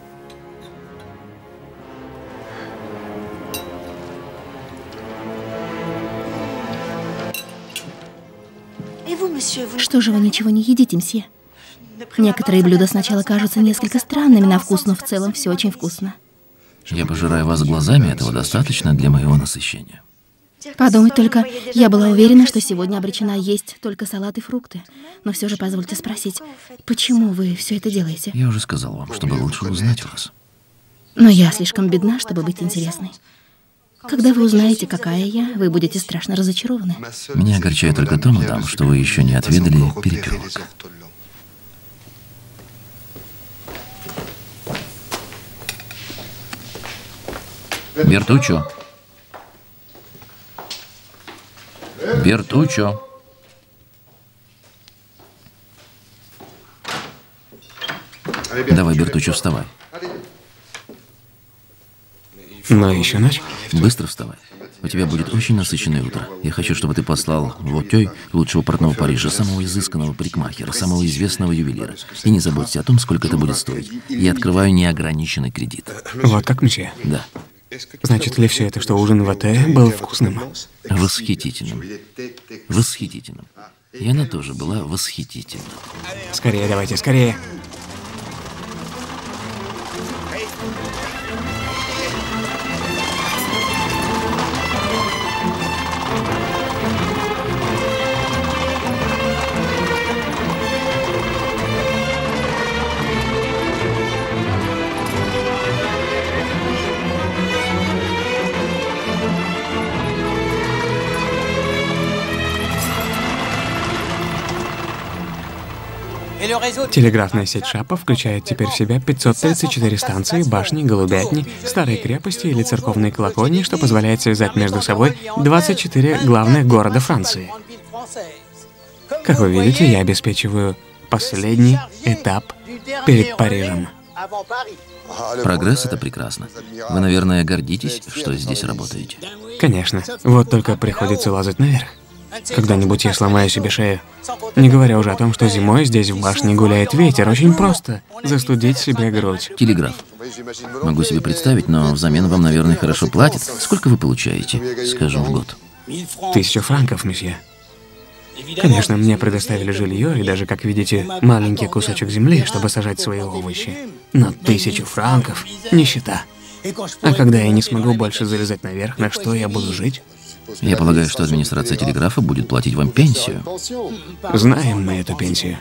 Что же вы ничего не едите, мсье? Некоторые блюда сначала кажутся несколько странными на вкус, но в целом все очень вкусно. Я пожираю вас глазами, этого достаточно для моего насыщения. Подумать только, я была уверена, что сегодня обречена есть только салат и фрукты. Но все же позвольте спросить, почему вы все это делаете? Я уже сказал вам, чтобы лучше узнать вас. Но я слишком бедна, чтобы быть интересной. Когда вы узнаете, какая я, вы будете страшно разочарованы. Меня огорчает только то, мадам, что вы еще не отведали перепелок. Бертуччо. Бертуччо. Давай, Бертуччо, вставай. Но еще ночь. Быстро вставай. У тебя будет очень насыщенное утро. Я хочу, чтобы ты послал в Аутёй лучшего портного Парижа, самого изысканного парикмахера, самого известного ювелира. И не забудьте о том, сколько это будет стоить. Я открываю неограниченный кредит. Вот как, месье? Да. Значит ли все это, что ужин в отеле был вкусным? Восхитительным. Восхитительным. И она тоже была восхитительна. Скорее, давайте, скорее. Телеграфная сеть Шапа включает теперь в себя 534 станции, башни, голубятни, старые крепости или церковные колокольни, что позволяет связать между собой 24 главных города Франции. Как вы видите, я обеспечиваю последний этап перед Парижем. Прогресс — это прекрасно. Вы, наверное, гордитесь, что здесь работаете. Конечно. Вот только приходится лазать наверх. Когда-нибудь я сломаю себе шею. Не говоря уже о том, что зимой здесь в башне гуляет ветер. Очень просто застудить себе грудь. Телеграф. Могу себе представить, но взамен вам, наверное, хорошо платят. Сколько вы получаете, скажем, в год? 1000 франков, месье. Конечно, мне предоставили жилье и даже, как видите, маленький кусочек земли, чтобы сажать свои овощи. Но 1000 франков — нищета. А когда я не смогу больше залезать наверх, на что я буду жить? Я полагаю, что администрация телеграфа будет платить вам пенсию. Знаем мы эту пенсию.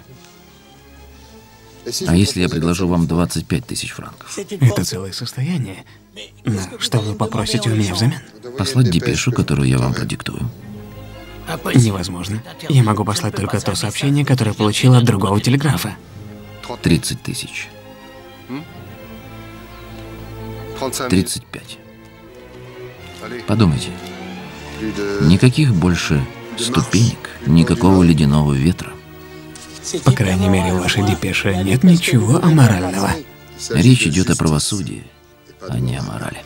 А если я предложу вам 25 тысяч франков? Это целое состояние. Но что вы попросите у меня взамен? Послать депешу, которую я вам продиктую. Невозможно. Я могу послать только то сообщение, которое получил от другого телеграфа. 30 тысяч. 35. Подумайте. Никаких больше ступенек, никакого ледяного ветра. По крайней мере, в вашей депеше нет ничего аморального. Речь идет о правосудии, а не о морали.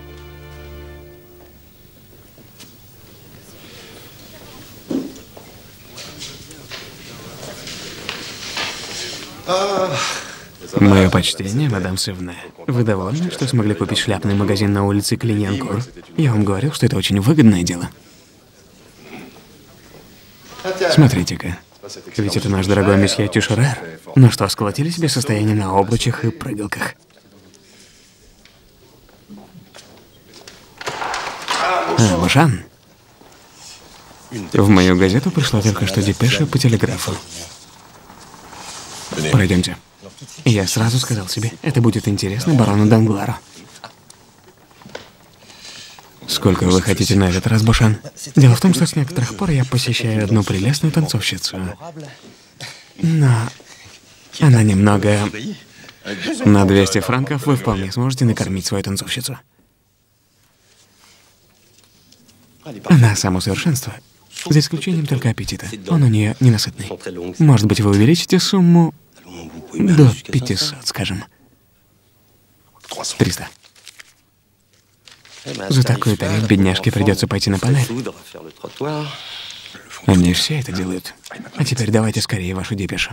Мое почтение, мадам Севне. Вы довольны, что смогли купить шляпный магазин на улице Клиньянкур? Я вам говорил, что это очень выгодное дело. Смотрите-ка. Ведь это наш дорогой месье Тюшерер. Ну что, сколотили себе состояние на обручах и прыгалках? Башан. В мою газету пришла только что депеша по телеграфу. Пройдемте. Я сразу сказал себе, это будет интересно барону Данглару. Сколько вы хотите на этот раз, Башан? Дело в том, что с некоторых пор я посещаю одну прелестную танцовщицу. Но она немного... На 200 франков вы вполне сможете накормить свою танцовщицу. Она само совершенство. За исключением только аппетита. Он у нее ненасытный. Может быть, вы увеличите сумму до 500, скажем. 300. За такой тариф бедняжке придется пойти на панель. Они все это делают. А теперь давайте скорее вашу депешу.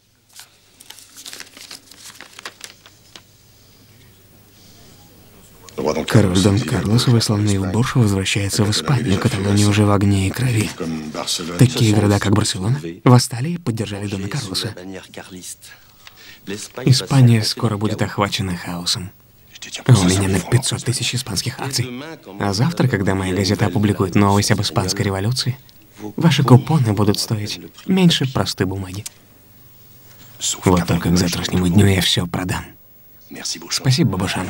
Король Дон Карлос, высланный в Бурж, возвращается в Испанию. Каталония уже в огне и крови. Такие города, как Барселона, восстали и поддержали Дона Карлоса. Испания скоро будет охвачена хаосом. У меня на 500 тысяч испанских акций. А завтра, когда моя газета опубликует новость об испанской революции, ваши купоны будут стоить меньше простой бумаги. Вот только к завтрашнему дню я все продам. Спасибо, Башан.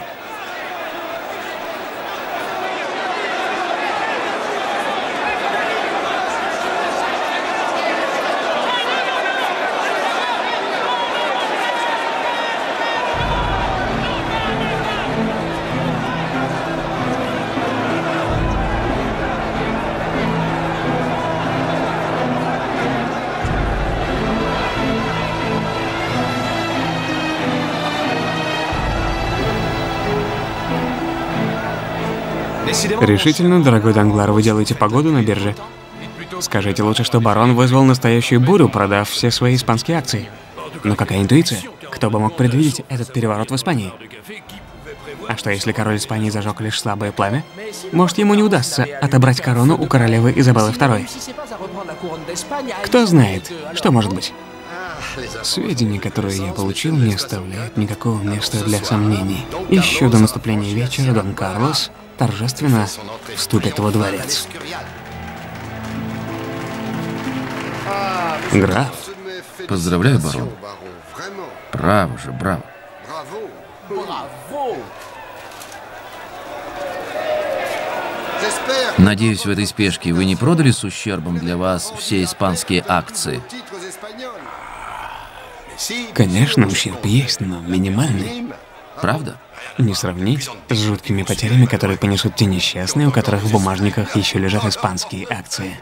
Решительно, дорогой Данглар, вы делаете погоду на бирже. Скажите лучше, что барон вызвал настоящую бурю, продав все свои испанские акции. Но какая интуиция? Кто бы мог предвидеть этот переворот в Испании? А что, если король Испании зажег лишь слабое пламя? Может, ему не удастся отобрать корону у королевы Изабеллы II? Кто знает, что может быть? Сведения, которые я получил, не оставляют никакого места для сомнений. Еще до наступления вечера Дон Карлос торжественно вступит во дворец. Граф. Поздравляю, барон. Браво же, браво. Надеюсь, в этой спешке вы не продали с ущербом для вас все испанские акции? Конечно, ущерб есть, но минимальный. Правда? Не сравнить с жуткими потерями, которые понесут те несчастные, у которых в бумажниках еще лежат испанские акции.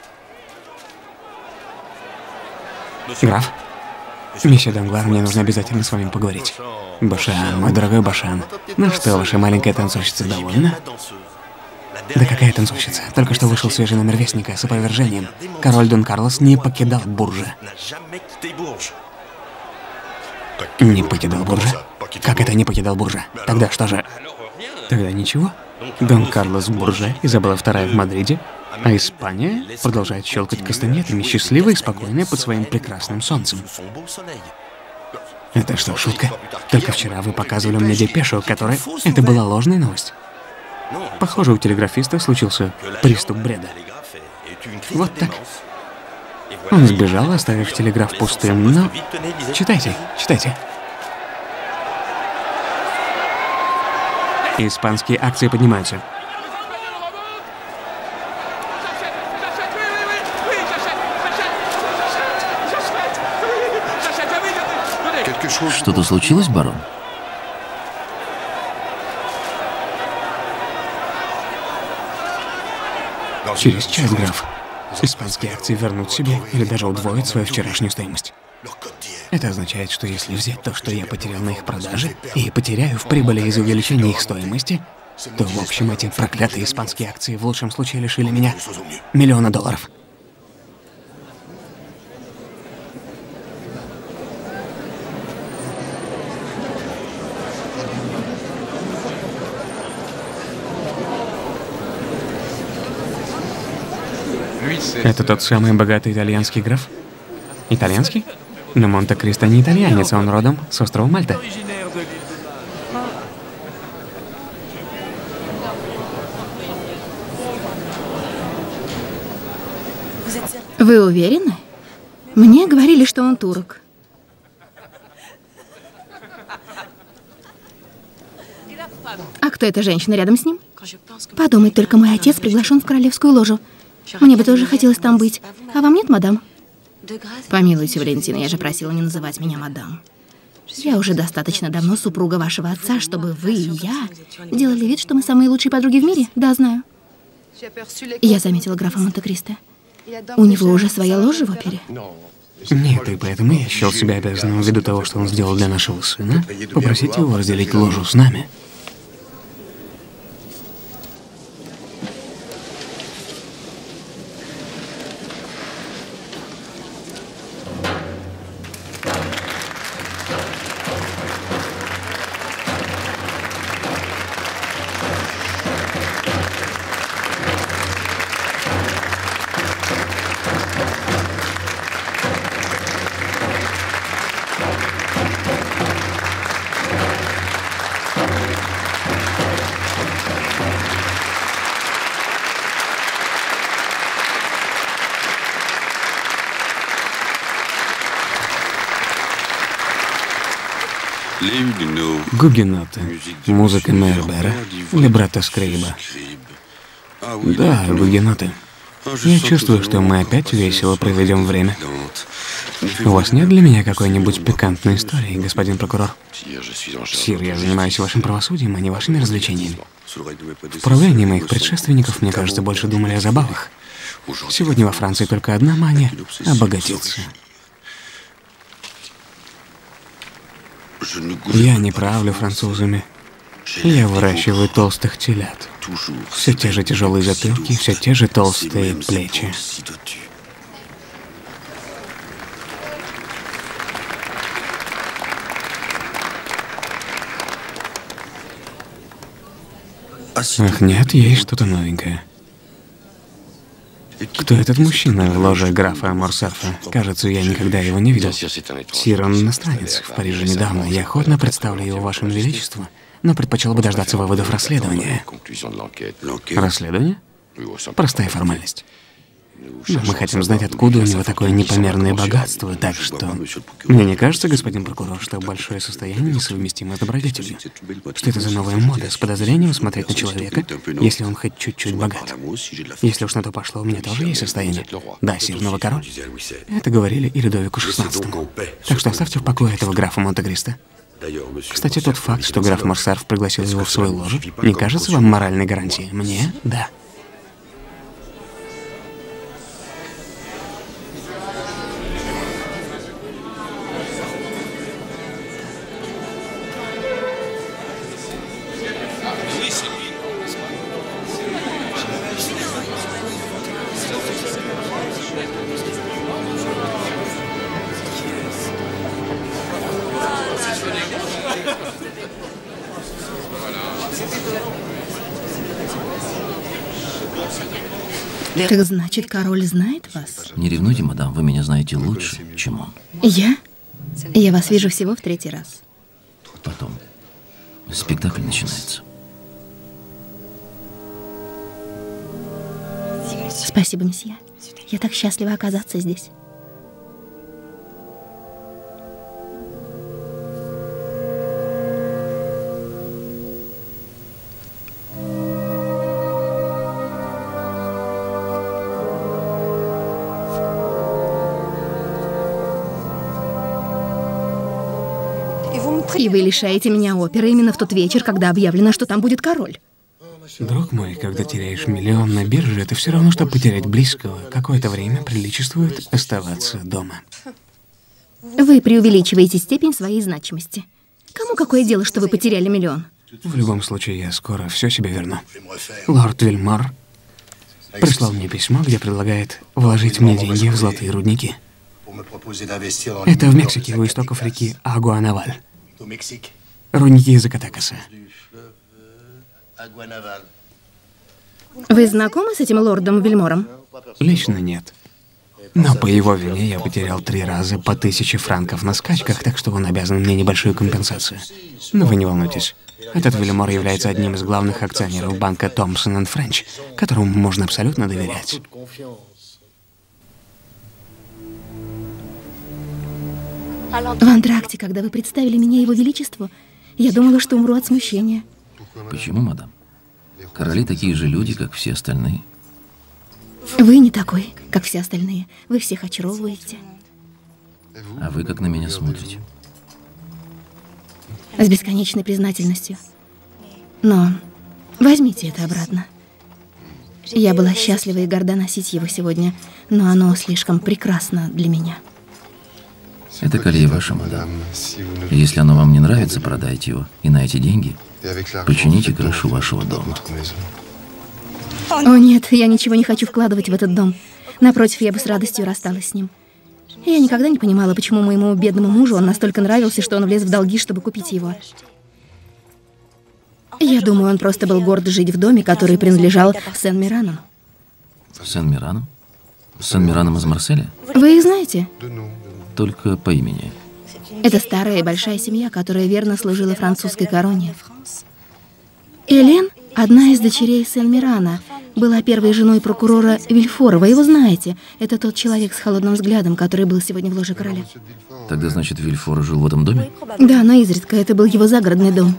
Граф, месье Данглар, мне нужно обязательно с вами поговорить. Башан, мой дорогой Башан, ну что, ваша маленькая танцовщица довольна? Да какая танцовщица? Только что вышел свежий номер Вестника с опровержением. Король Дон Карлос не покидал Буржа. Не покидал Буржа? Как это не покидал Буржа? Тогда что же? Тогда ничего. Дон Карлос в Бурже, Изабелла II в Мадриде, а Испания продолжает щелкать кастаньетами, счастливая и спокойная под своим прекрасным солнцем. Это что, шутка? Только вчера вы показывали мне депешу, которая... Это была ложная новость. Похоже, у телеграфиста случился приступ бреда. Вот так. Он сбежал, оставив телеграф пустым, но... Читайте, читайте. Испанские акции поднимаются. Что-то случилось, барон? Через час, граф. Испанские акции вернут себе или даже удвоят свою вчерашнюю стоимость. Это означает, что если взять то, что я потерял на их продаже, и потеряю в прибыли из увеличения их стоимости, то, в общем, эти проклятые испанские акции в лучшем случае лишили меня $1 миллион. Это тот самый богатый итальянский граф? Итальянский? Но Монте-Кристо не итальянец, он родом с острова Мальта. Вы уверены? Мне говорили, что он турок. А кто эта женщина рядом с ним? Подумать только, мой отец приглашен в королевскую ложу. Мне бы тоже хотелось там быть. А вам нет, мадам? Помилуйте, Валентина, я же просила не называть меня мадам. Я уже достаточно давно супруга вашего отца, чтобы вы и я делали вид, что мы самые лучшие подруги в мире. Да, знаю. Я заметила графа Монте-Кристо. У него уже своя ложа в опере? Нет, и поэтому я счел себя обязанным, ввиду того, что он сделал для нашего сына, попросить его разделить ложу с нами. Гугеноты, музыка Мейербера, либретто Скриба. Да, гугеноты. Я чувствую, что мы опять весело проведем время. У вас нет для меня какой-нибудь пикантной истории, господин прокурор? Сир, я занимаюсь вашим правосудием, а не вашими развлечениями. В правлении моих предшественников, мне кажется, больше думали о забавах. Сегодня во Франции только одна мания — обогатиться. Я не правлю французами. Я выращиваю толстых телят. Все те же тяжелые затылки, все те же толстые плечи. Ах, нет, есть что-то новенькое. Кто этот мужчина в ложе графа Морсерфа? Кажется, я никогда его не видел. Сир, он иностранец. В Париже недавно. Я охотно представлю его вашему величеству, но предпочел бы дождаться выводов расследования. Расследование? Простая формальность. Но мы хотим знать, откуда у него такое непомерное богатство, так что... Мне не кажется, господин прокурор, что большое состояние несовместимо с добродетелью. Что это за новая мода, с подозрением смотреть на человека, если он хоть чуть-чуть богат? Если уж на то пошло, у меня тоже есть состояние. Да, сир, новый король. Это говорили и Людовику XVI. Так что оставьте в покое этого графа Монте-Кристо. Кстати, тот факт, что граф Морсерф пригласил его в свою ложу, не кажется вам моральной гарантией? Мне — да. Так значит, король знает вас? Не ревнуйте, мадам, вы меня знаете лучше, чем он. Я? Я вас вижу всего в 3-й раз. Потом спектакль начинается. Спасибо, месье. Я так счастлива оказаться здесь. И вы лишаете меня оперы именно в тот вечер, когда объявлено, что там будет король. Друг мой, когда теряешь миллион на бирже, это все равно, что потерять близкого. Какое-то время приличествует оставаться дома. Вы преувеличиваете степень своей значимости. Кому какое дело, что вы потеряли миллион? В любом случае, я скоро все себе верну. Лорд Вильмор прислал мне письмо, где предлагает вложить мне деньги в золотые рудники. Это в Мексике, у истоков реки Агуанаваль. Рудники Закатакаса. Вы знакомы с этим лордом Вильмором? Лично нет. Но по его вине я потерял 3 раза по 1000 франков на скачках, так что он обязан мне небольшую компенсацию. Но вы не волнуйтесь. Этот Вильмор является одним из главных акционеров банка Thomson & French, которому можно абсолютно доверять. В антракте, когда вы представили меня его величеству, я думала, что умру от смущения. Почему, мадам? Короли такие же люди, как все остальные. Вы не такой, как все остальные. Вы всех очаровываете. А вы как на меня смотрите? С бесконечной признательностью. Но возьмите это обратно. Я была счастлива и горда носить его сегодня, но оно слишком прекрасно для меня. Это колье ваше, мадам. Если оно вам не нравится, продайте его. И на эти деньги почините крышу вашего дома. О нет, я ничего не хочу вкладывать в этот дом. Напротив, я бы с радостью рассталась с ним. Я никогда не понимала, почему моему бедному мужу он настолько нравился, что он влез в долги, чтобы купить его. Я думаю, он просто был горд жить в доме, который принадлежал Сен-Мирану. Сен-Мирану? Сен-Мираном из Марселя? Вы их знаете? Только по имени. Это старая и большая семья, которая верно служила французской короне. Элен, одна из дочерей Сен-Мирана, была первой женой прокурора Вильфора. Вы его знаете. Это тот человек с холодным взглядом, который был сегодня в ложе короля. Тогда, значит, Вильфор жил в этом доме? Да, но изредка это был его загородный дом.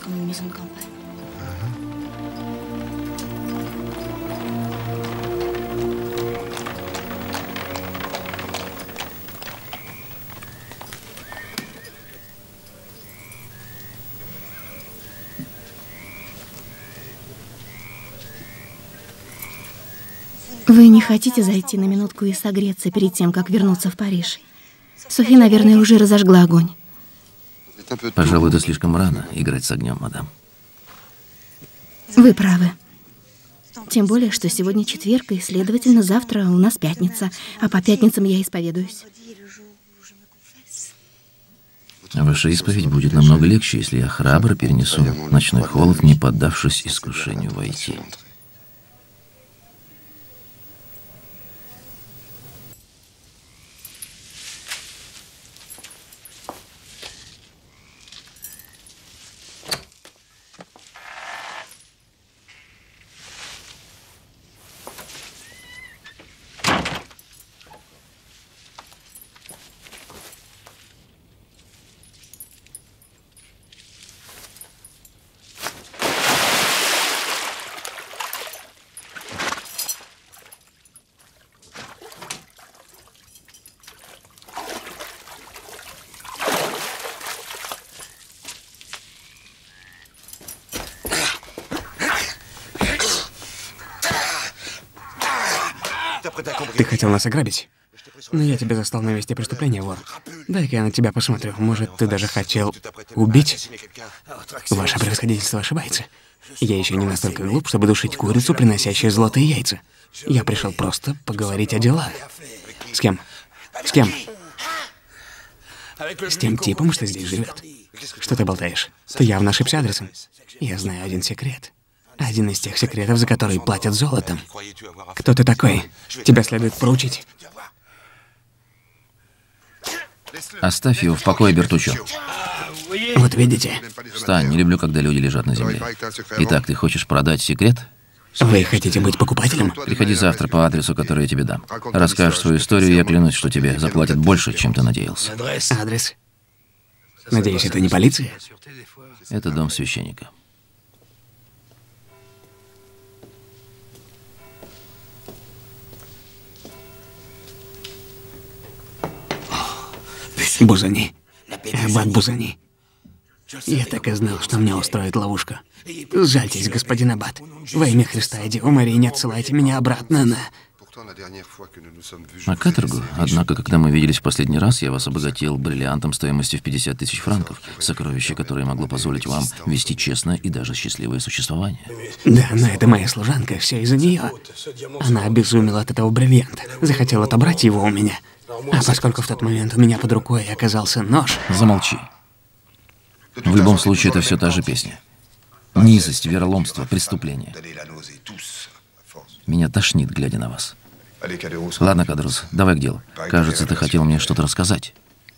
Вы не хотите зайти на минутку и согреться перед тем, как вернуться в Париж? Софи, наверное, уже разожгла огонь. Пожалуй, это слишком рано играть с огнем, мадам. Вы правы. Тем более, что сегодня четверг, и, следовательно, завтра у нас пятница, а по пятницам я исповедуюсь. Ваша исповедь будет намного легче, если я храбро перенесу ночной холод, не поддавшись искушению войти. Ты хотел нас ограбить? Но я тебя застал на месте преступления, вор. Дай-ка я на тебя посмотрю. Может, ты даже хотел убить? Ваше превосходительство ошибается. Я еще не настолько глуп, чтобы душить курицу, приносящую золотые яйца. Я пришел просто поговорить о делах. С кем? С кем? С тем типом, что здесь живет. Что ты болтаешь? Ты явно ошибся адресом. Я знаю один секрет. Один из тех секретов, за которые платят золотом. Кто ты такой? Тебя следует проучить. Оставь его в покое, Бертуччо. Вот видите? Встань, не люблю, когда люди лежат на земле. Итак, ты хочешь продать секрет? Вы хотите быть покупателем? Приходи завтра по адресу, который я тебе дам. Расскажешь свою историю, и я клянусь, что тебе заплатят больше, чем ты надеялся. Адрес? Надеюсь, это не полиция? Это дом священника. Бузани. Аббат Бузани. Я так и знал, что мне устроит ловушку. Жальтесь, господин Аббат. Во имя Христа и Девы Марии, не отсылайте меня обратно на каторгу. Однако, когда мы виделись в последний раз, я вас обогатил бриллиантом стоимостью в 50 000 франков. Сокровище, которое могло позволить вам вести честное и даже счастливое существование. Да, но это моя служанка, все из-за нее. Она обезумела от этого бриллианта. Захотела отобрать его у меня. А поскольку в тот момент у меня под рукой оказался нож... Замолчи. В любом случае, это все та же песня. Низость, вероломство, преступление. Меня тошнит, глядя на вас. Ладно, Кадрус, давай к делу. Кажется, ты хотел мне что-то рассказать.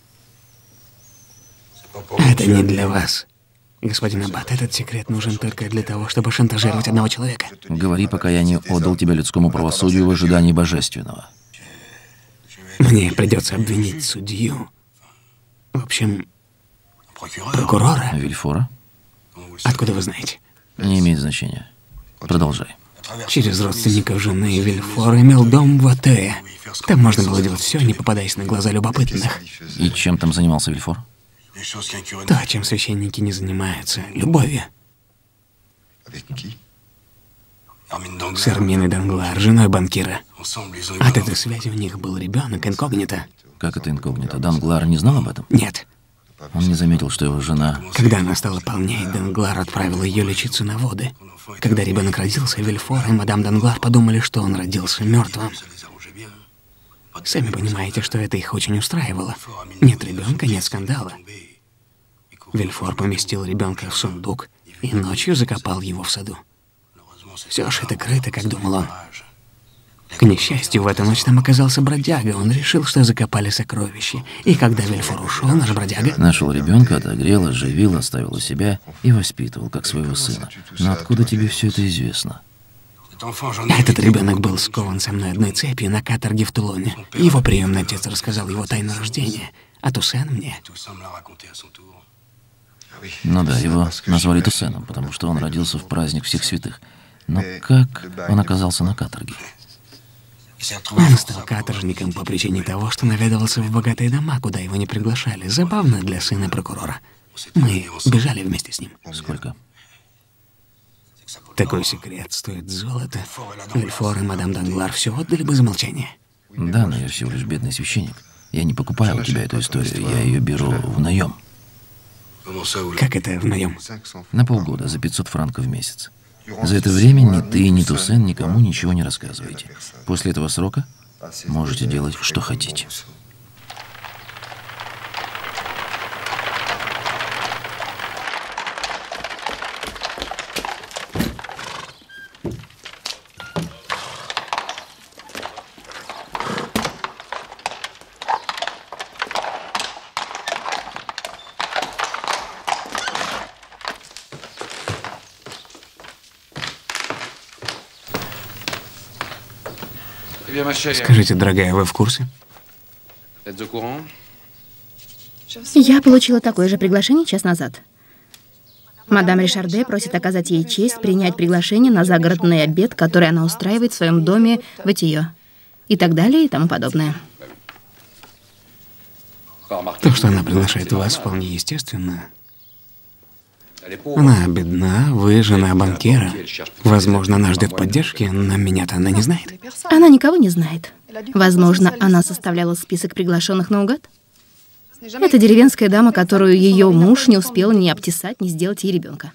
Это не для вас. Господин Аббат, этот секрет нужен только для того, чтобы шантажировать одного человека. Говори, пока я не отдал тебя людскому правосудию в ожидании божественного. Мне придется обвинить судью. В общем, прокурора. Вильфора? Откуда вы знаете? Не имеет значения. Продолжай. Через родственников жены Вильфор имел дом в Атее. Там можно было делать все, не попадаясь на глаза любопытных. И чем там занимался Вильфор? То, чем священники не занимаются. Любовью. С Эрминой Данглар, женой банкира. От этой связи у них был ребенок инкогнито. Как это инкогнито? Данглар не знал об этом? Нет. Он не заметил, что его жена... Когда она стала полнее, Данглар отправила ее лечиться на воды. Когда ребенок родился, Вильфор и мадам Данглар подумали, что он родился мертвым. Сами понимаете, что это их очень устраивало. Нет ребенка, нет скандала. Вильфор поместил ребенка в сундук и ночью закопал его в саду. Все шито-крыто, как думал он. К несчастью, в эту ночь там оказался бродяга. Он решил, что закопали сокровища. И когда Вильфор ушел, наш бродяга... Нашел ребенка, отогрел, оживил, оставил у себя и воспитывал, как своего сына. Но откуда тебе все это известно? Этот ребенок был скован со мной одной цепью на каторге в Тулоне. Его приемный отец рассказал его тайну рождения. А Туссен мне... Ну да, его назвали Туссеном, потому что он родился в праздник всех святых. Но как он оказался на каторге? Он стал каторжником по причине того, что наведывался в богатые дома, куда его не приглашали. Забавно для сына прокурора. Мы бежали вместе с ним. Сколько? Такой секрет стоит золота. Вильфор и мадам Данглар все отдали бы за молчание. Да, но я всего лишь бедный священник. Я не покупаю у тебя эту историю, я ее беру в наем. Как это в наем? На полгода, за 500 франков в месяц. За это время ни ты, ни Туссен никому ничего не рассказываете. После этого срока можете делать, что хотите. Скажите, дорогая, вы в курсе? Я получила такое же приглашение час назад. Мадам Ришарде просит оказать ей честь принять приглашение на загородный обед, который она устраивает в своем доме в Этио. И так далее, и тому подобное. То, что она приглашает вас, вполне естественно. Она бедна, вы жена банкира. Возможно, она ждет поддержки, но меня-то она не знает. Она никого не знает. Возможно, она составляла список приглашенных наугад. Это деревенская дама, которую ее муж не успел ни обтесать, ни сделать ей ребенка.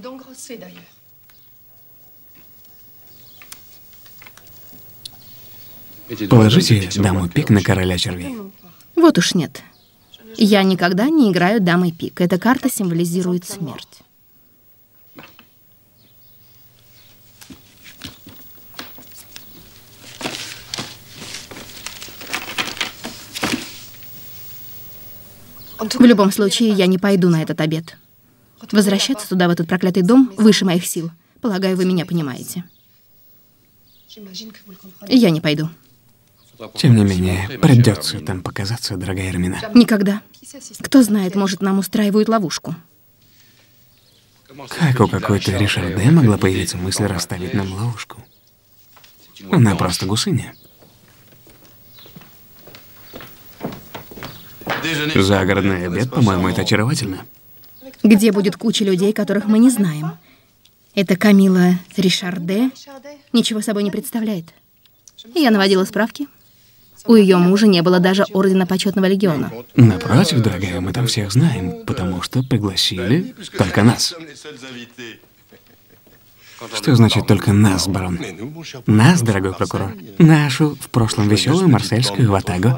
Положите даму пик на короля червей. Вот уж нет. Я никогда не играю дамой пик. Эта карта символизирует смерть. В любом случае, я не пойду на этот обед. Возвращаться туда, в этот проклятый дом, выше моих сил. Полагаю, вы меня понимаете. Я не пойду. Тем не менее, придется там показаться, дорогая Эрмина. Никогда. Кто знает, может, нам устраивают ловушку. Как у какой-то Ришарде могла появиться мысль расставить нам ловушку? Она просто гусыня. Загородный обед, по-моему, это очаровательно. Где будет куча людей, которых мы не знаем? Это Камила Ришарде ничего собой не представляет. Я наводила справки. У ее мужа не было даже ордена почетного легиона. Напротив, дорогая, мы там всех знаем, потому что пригласили только нас. Что значит только нас, барон? Нас, дорогой прокурор. Нашу, в прошлом веселую марсельскую ватагу.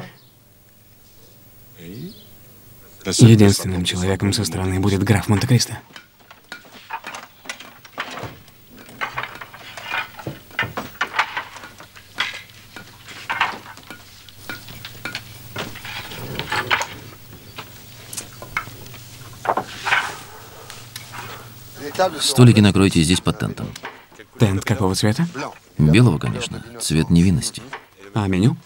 Единственным человеком со стороны будет граф Монте-Кристо. Столики накройте здесь под тентом. Тент какого цвета? Белого, конечно. Цвет невинности. А меню?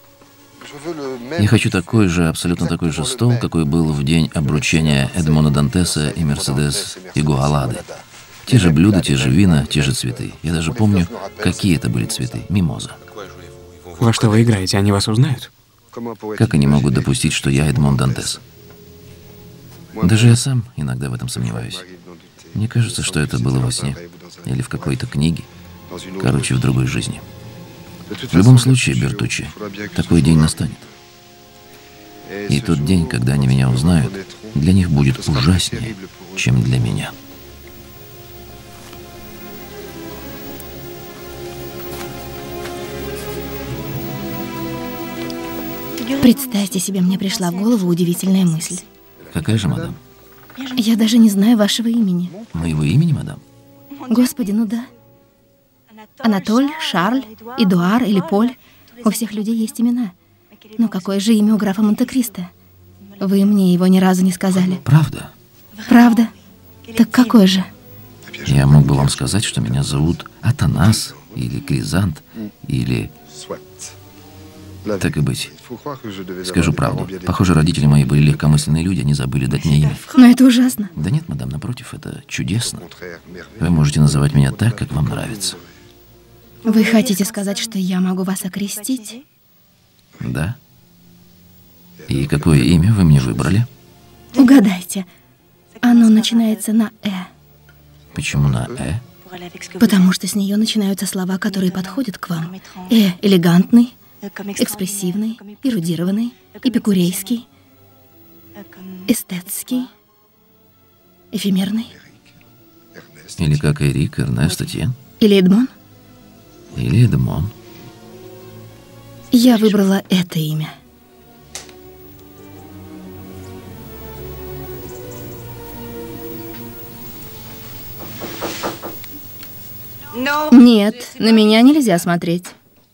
Я хочу такой же, абсолютно такой же стол, какой был в день обручения Эдмона Дантеса и Мерседес Игуалады. Те же блюда, те же вина, те же цветы. Я даже помню, какие это были цветы. Мимоза. Во что вы играете? Они вас узнают? Как они могут допустить, что я Эдмон Дантес? Даже я сам иногда в этом сомневаюсь. Мне кажется, что это было во сне. Или в какой-то книге. Короче, в другой жизни. В любом случае, Бертуччи, такой день настанет. И тот день, когда они меня узнают, для них будет ужаснее, чем для меня. Представьте себе, мне пришла в голову удивительная мысль. Какая же, мадам? Я даже не знаю вашего имени. Моего имени, мадам? Господи, ну да. Анатоль, Шарль, Эдуар или Поль. У всех людей есть имена. Но какое же имя у графа Монте-Кристо? Вы мне его ни разу не сказали. Правда? Правда? Так какое же? Я мог бы вам сказать, что меня зовут Атанас, или Кризант, или... Так и быть. Скажу правду. Похоже, родители мои были легкомысленные люди, они забыли дать мне имя. Но это ужасно. Да нет, мадам, напротив, это чудесно. Вы можете называть меня так, как вам нравится. Вы хотите сказать, что я могу вас окрестить? Да. И какое имя вы мне выбрали? Угадайте. Оно начинается на «э». Почему на «э»? Потому что с нее начинаются слова, которые подходят к вам. Элегантный, экспрессивный, эрудированный, эпикурейский, эстетский, эфемерный. Или как Эрик, Эрнест, Этьен? Или Эдмон. Или Эдмон. Я выбрала это имя. Нет, на меня нельзя смотреть.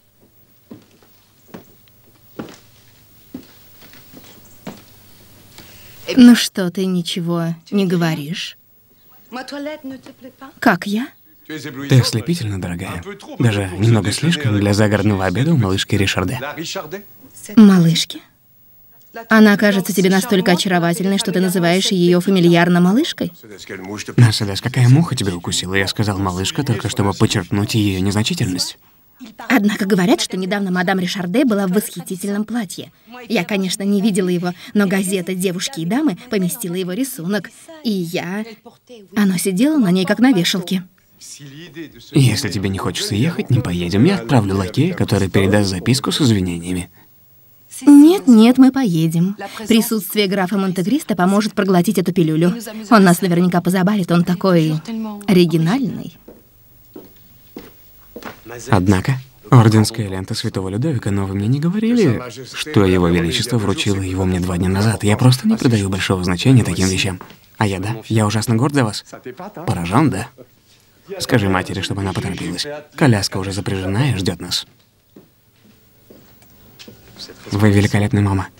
Ну что, ты ничего не говоришь? Как я? Ты ослепительна, дорогая. Даже немного слишком для загородного обеда у малышки Ришарде. Малышки? Она кажется тебе настолько очаровательной, что ты называешь ее фамильярно малышкой? Мерседес, какая муха тебя укусила? Я сказал малышка, только чтобы подчеркнуть ее незначительность. Однако говорят, что недавно мадам Ришарде была в восхитительном платье. Я, конечно, не видела его, но газета «Девушки и дамы» поместила его рисунок. И Оно сидело на ней, как на вешалке. Если тебе не хочется ехать, не поедем. Я отправлю лакея, который передаст записку с извинениями. Нет, мы поедем. Присутствие графа Монте-Кристо поможет проглотить эту пилюлю. Он нас наверняка позабавит, он такой оригинальный. Однако, орденская лента Святого Людовика, но вы мне не говорили, что его величество вручило его мне 2 дня назад. Я просто не придаю большого значения таким вещам. А я да, я ужасно горд за вас. Поражен, да? Скажи матери, чтобы она поторопилась. Коляска уже запряжена и ждет нас. Вы великолепная мама.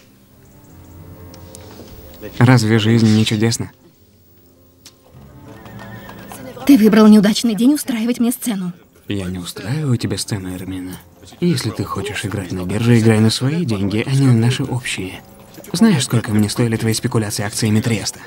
Разве жизнь не чудесна? Ты выбрал неудачный день устраивать мне сцену. Я не устраиваю тебе сцену, Эрмина. Если ты хочешь играть на бирже, играй на свои деньги, а не на наши общие. Знаешь, сколько мне стоили твои спекуляции акциями Триеста?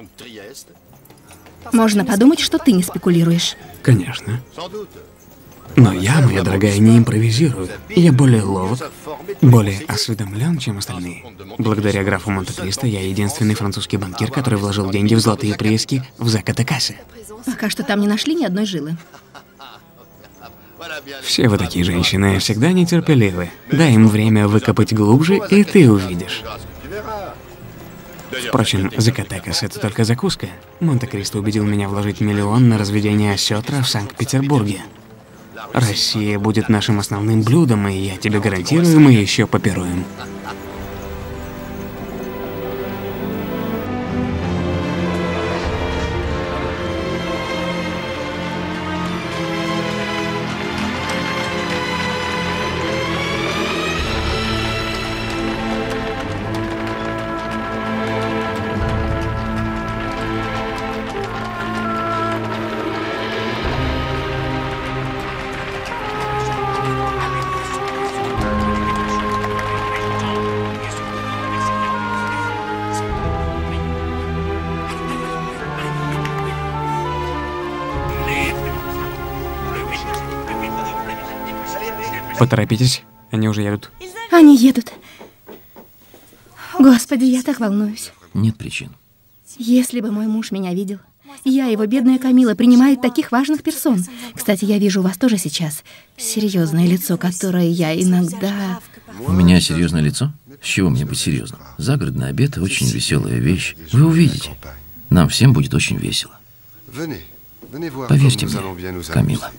Можно подумать, что ты не спекулируешь. Конечно. Но я, моя дорогая, не импровизирую. Я более ловок, более осведомлен, чем остальные. Благодаря графу Монте-Кристо я единственный французский банкир, который вложил деньги в золотые прииски в Закатекасе. Пока что там не нашли ни одной жилы. Все вы такие женщины, всегда нетерпеливы. Дай им время выкопать глубже, и ты увидишь. Впрочем, Закатекас — это только закуска. Монте-Кристо убедил меня вложить миллион на разведение осетра в Санкт-Петербурге. Россия будет нашим основным блюдом, и я тебе гарантирую, мы еще попируем. Поторопитесь, они уже едут. Они едут. Господи, я так волнуюсь. Нет причин. Если бы мой муж меня видел. Я, его бедная Камила, принимает таких важных персон. Кстати, я вижу у вас тоже сейчас серьезное лицо, которое я иногда... У меня серьезное лицо? С чего мне быть серьезным? Загородный обед — очень веселая вещь. Вы увидите. Нам всем будет очень весело. Поверьте мне, Камила.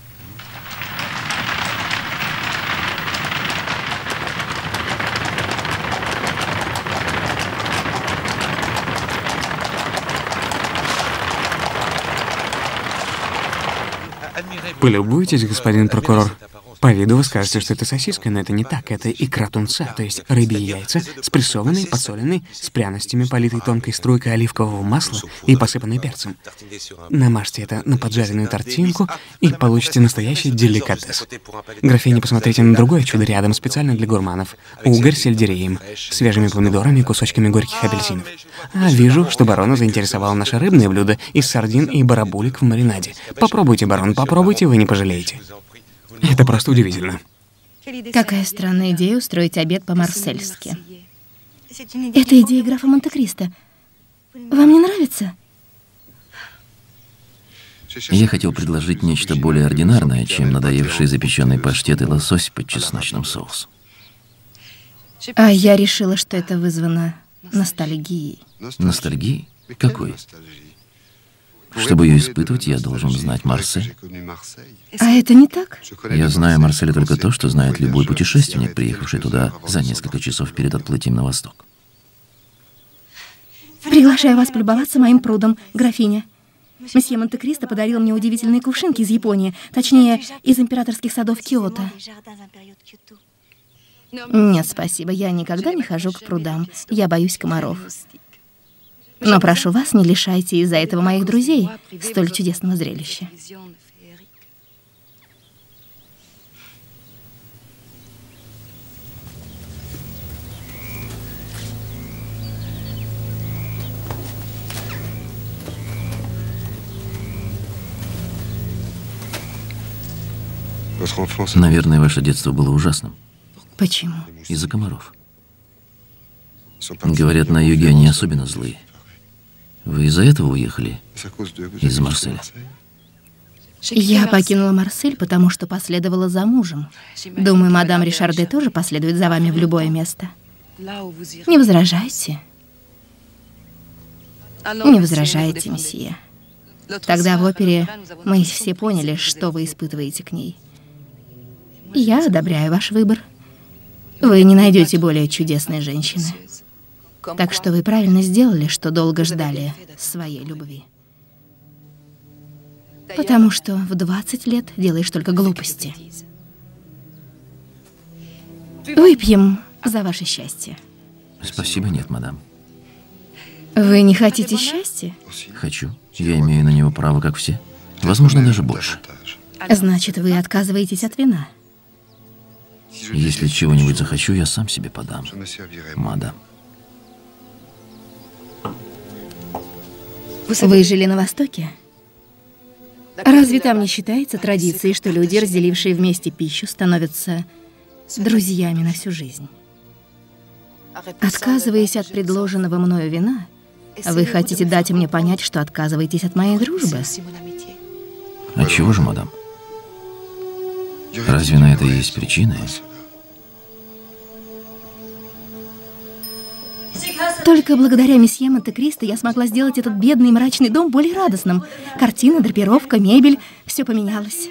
Полюбуйтесь, господин прокурор. По виду вы скажете, что это сосиска, но это не так. Это икра тунца, то есть рыбьи яйца, спрессованные, подсоленные, с пряностями, политой тонкой струйкой оливкового масла и посыпанной перцем. Намажьте это на поджаренную тортинку и получите настоящий деликатес. Графиня, посмотрите на другое чудо рядом, специально для гурманов. Угорь с сельдереем, свежими помидорами и кусочками горьких апельсинов. А вижу, что барона заинтересовало наше рыбное блюдо из сардин и барабулек в маринаде. Попробуйте, барон, попробуйте, вы не пожалеете. Это просто удивительно. Какая странная идея устроить обед по-марсельски. Это идея графа Монте-Кристо. Вам не нравится? Я хотел предложить нечто более ординарное, чем надоевший запеченный паштет и лосось под чесночным соусом. А я решила, что это вызвано ностальгией. Ностальгией? Какой? Чтобы ее испытывать, я должен знать Марсель. А это не так? Я знаю о Марселе только то, что знает любой путешественник, приехавший туда за несколько часов перед отплытием на восток. Приглашаю вас полюбоваться моим прудом, графиня. Месье Монте-Кристо подарил мне удивительные кувшинки из Японии, точнее, из императорских садов Киото. Нет, спасибо, я никогда не хожу к прудам, я боюсь комаров. Но прошу вас, не лишайте из-за этого моих друзей столь чудесного зрелища. Наверное, ваше детство было ужасным. Почему? Из-за комаров. Говорят, на юге они особенно злые. Вы из-за этого уехали? Из Марселя? Я покинула Марсель, потому что последовала за мужем. Думаю, мадам Ришарде тоже последует за вами в любое место. Не возражайте. Не возражайте, месье. Тогда в опере мы все поняли, что вы испытываете к ней. Я одобряю ваш выбор. Вы не найдете более чудесной женщины. Так что вы правильно сделали, что долго ждали своей любви. Потому что в 20 лет делаешь только глупости. Выпьем за ваше счастье. Спасибо, нет, мадам. Вы не хотите счастья? Хочу. Я имею на него право, как все. Возможно, даже больше. Значит, вы отказываетесь от вина? Если чего-нибудь захочу, я сам себе подам, мадам. Вы жили на Востоке? Разве там не считается традицией, что люди, разделившие вместе пищу, становятся друзьями на всю жизнь? Отказываясь от предложенного мною вина, вы хотите дать мне понять, что отказываетесь от моей дружбы? Отчего же, мадам? Разве на это и есть причины? Только благодаря месье Монте-Кристо я смогла сделать этот бедный и мрачный дом более радостным. Картина, драпировка, мебель — все поменялось.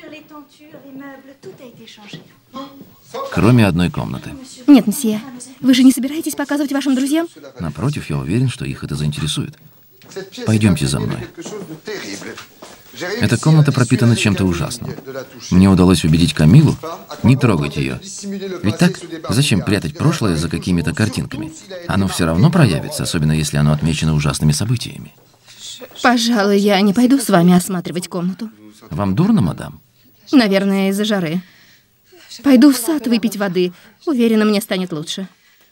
Кроме одной комнаты. Нет, месье, вы же не собираетесь показывать вашим друзьям? Напротив, я уверен, что их это заинтересует. Пойдемте за мной. Эта комната пропитана чем-то ужасным. Мне удалось убедить Камилу не трогать ее. Ведь так? Зачем прятать прошлое за какими-то картинками? Оно все равно проявится, особенно если оно отмечено ужасными событиями. Пожалуй, я не пойду с вами осматривать комнату. Вам дурно, мадам? Наверное, из-за жары. Пойду в сад выпить воды. Уверена, мне станет лучше.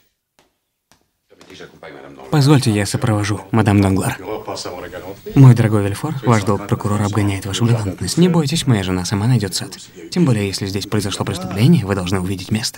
Позвольте, я сопровожу, мадам Данглар. Мой дорогой Вильфор, ваш долг прокурора обгоняет вашу галантность. Не бойтесь, моя жена сама найдет сад. Тем более, если здесь произошло преступление, вы должны увидеть место.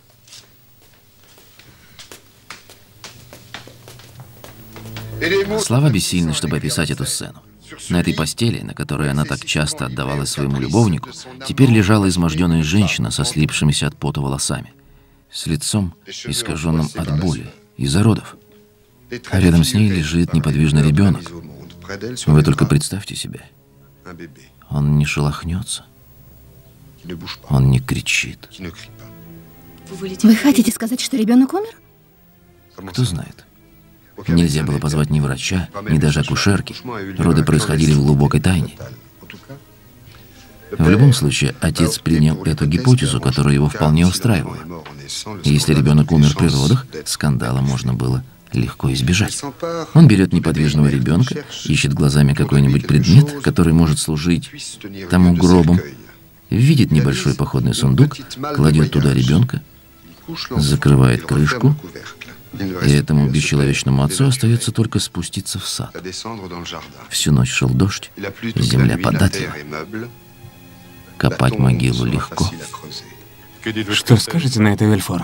Слова бессильны, чтобы описать эту сцену. На этой постели, на которой она так часто отдавалась своему любовнику, теперь лежала изможденная женщина со слипшимися от пота волосами, с лицом, искаженным от боли из-за родов. А рядом с ней лежит неподвижный ребенок. Вы только представьте себе. Он не шелохнется. Он не кричит. Вы хотите сказать, что ребенок умер? Кто знает. Нельзя было позвать ни врача, ни даже акушерки. Роды происходили в глубокой тайне. В любом случае, отец принял эту гипотезу, которая его вполне устраивала. И если ребенок умер при родах, скандала можно было легко избежать. Он берет неподвижного ребенка, ищет глазами какой-нибудь предмет, который может служить тому гробом, видит небольшой походный сундук, кладет туда ребенка, закрывает крышку, и этому бесчеловечному отцу остается только спуститься в сад. Всю ночь шел дождь, земля податлива. Копать могилу легко. Что скажете на это, Вильфор?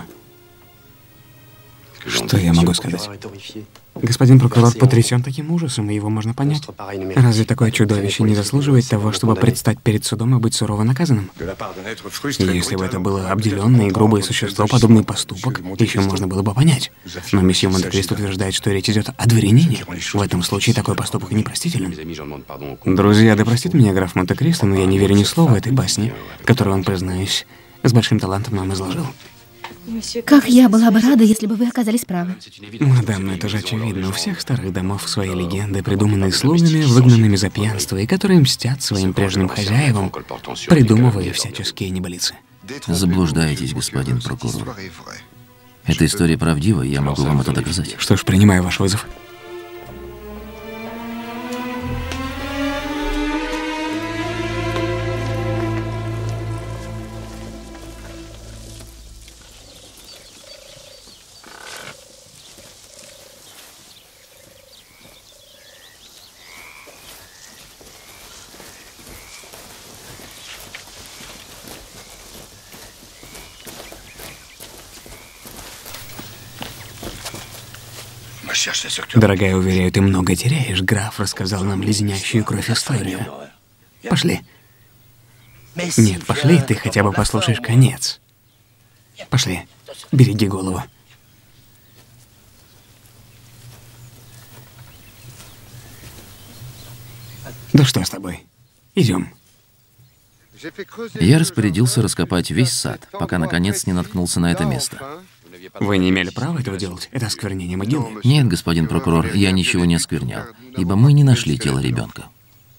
Что я могу сказать? Господин прокурор потрясен таким ужасом, и его можно понять. Разве такое чудовище не заслуживает того, чтобы предстать перед судом и быть сурово наказанным? Если бы это было обделенное и грубое существо, подобный поступок еще можно было бы понять. Но месье Монте-Кристо утверждает, что речь идет о дворянине. В этом случае такой поступок непростителен. Друзья, да простит меня граф Монте-Кристо, но я не верю ни слова этой басни, которую он, признаюсь, с большим талантом нам изложил. Как я была бы рада, если бы вы оказались правы. Мадам, это же очевидно. У всех старых домов свои легенды, придуманные слугами, выгнанными за пьянство, и которые мстят своим прежним хозяевам, придумывая всяческие небылицы. Заблуждаетесь, господин прокурор. Эта история правдива, и я могу вам это доказать. Что ж, принимаю ваш вызов. Дорогая, уверяю, ты много теряешь. Граф рассказал нам леденящую кровь историю. Пошли. Нет, пошли, ты хотя бы послушаешь конец. Пошли, береги голову. Да что с тобой? Идем. Я распорядился раскопать весь сад, пока наконец не наткнулся на это место. Вы не имели права этого делать? Это осквернение могилы. Нет, господин прокурор, я ничего не осквернял, ибо мы не нашли тело ребенка.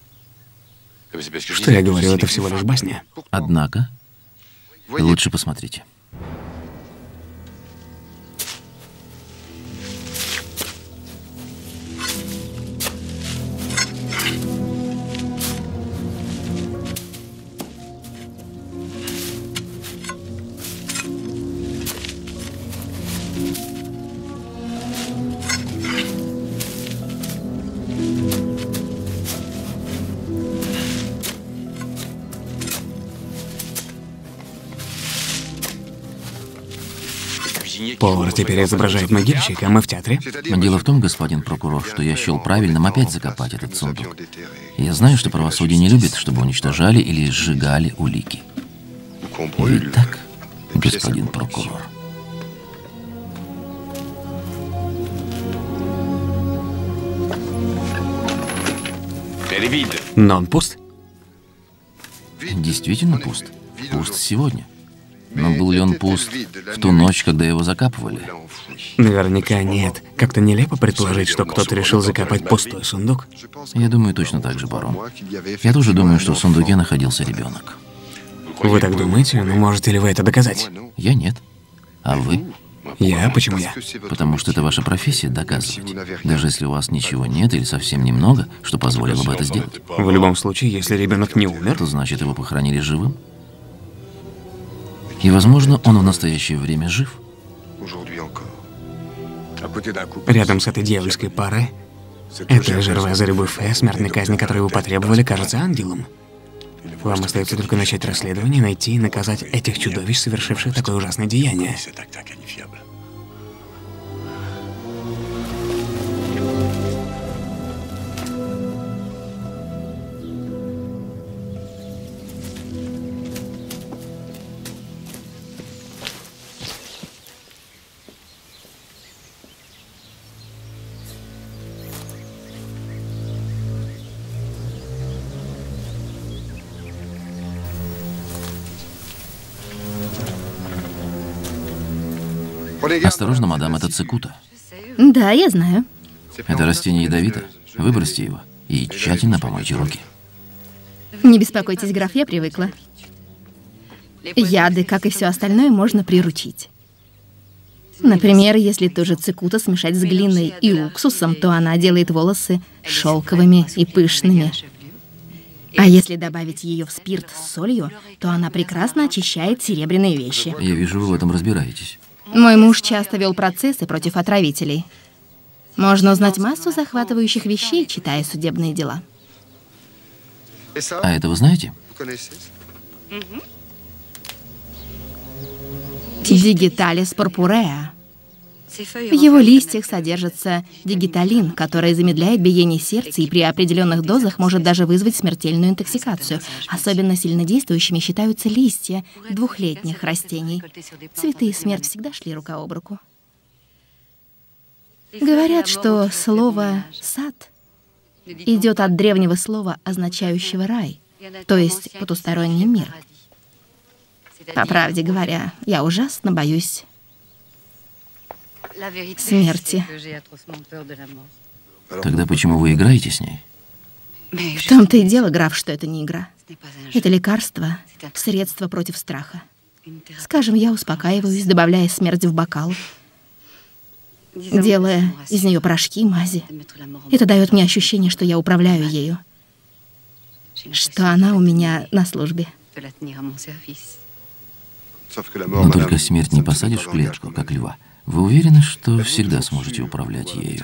Что я говорю, это всего лишь басня. Однако, лучше посмотрите. Повар теперь изображает могильщика, а мы в театре. Дело в том, господин прокурор, что я счел правильным опять закопать этот сундук. Я знаю, что правосудие не любит, чтобы уничтожали или сжигали улики. Ведь так, господин прокурор? Но он пуст. Действительно пуст. Пуст сегодня. Но был ли он пуст в ту ночь, когда его закапывали? Наверняка нет. Как-то нелепо предположить, что кто-то решил закопать пустой сундук. Я думаю точно так же, барон. Я тоже думаю, что в сундуке находился ребенок. Вы так думаете? Но можете ли вы это доказать? Я нет. А вы? Я? Почему я? Потому что это ваша профессия — доказывать. Даже если у вас ничего нет или совсем немного, что позволило бы это сделать. В любом случае, если ребенок не умер, То значит, его похоронили живым. И, возможно, он в настоящее время жив. рядом с этой дьявольской парой, это Жервеза Ребуфе, смертной казни, которую вы потребовали, кажется ангелом. Вам остается только начать расследование, найти и наказать этих чудовищ, совершивших такое ужасное деяние. Осторожно, мадам, это цикута. Да, я знаю. Это растение ядовито. Выбросьте его и тщательно помойте руки. Не беспокойтесь, граф, я привыкла. Яды, как и все остальное, можно приручить. Например, если ту же цикута смешать с глиной и уксусом, то она делает волосы шелковыми и пышными. А если добавить ее в спирт с солью, то она прекрасно очищает серебряные вещи. Я вижу, вы в этом разбираетесь. Мой муж часто вел процессы против отравителей. Можно узнать массу захватывающих вещей, читая судебные дела. А это вы знаете? Дигиталис пурпуреа. В его листьях содержится дигиталин, который замедляет биение сердца и при определенных дозах может даже вызвать смертельную интоксикацию. Особенно сильнодействующими считаются листья двухлетних растений. Цветы и смерть всегда шли рука об руку. Говорят, что слово «сад» идет от древнего слова, означающего «рай», то есть потусторонний мир. По правде говоря, я ужасно боюсь смерти. Тогда почему вы играете с ней? В том-то и дело, граф, что это не игра. Это лекарство, средство против страха. Скажем, я успокаиваюсь, добавляя смерть в бокал, делая из нее порошки, мази. Это дает мне ощущение, что я управляю ею, что она у меня на службе. Но только смерть не посадишь в клетку, как льва. Вы уверены, что всегда сможете управлять ею?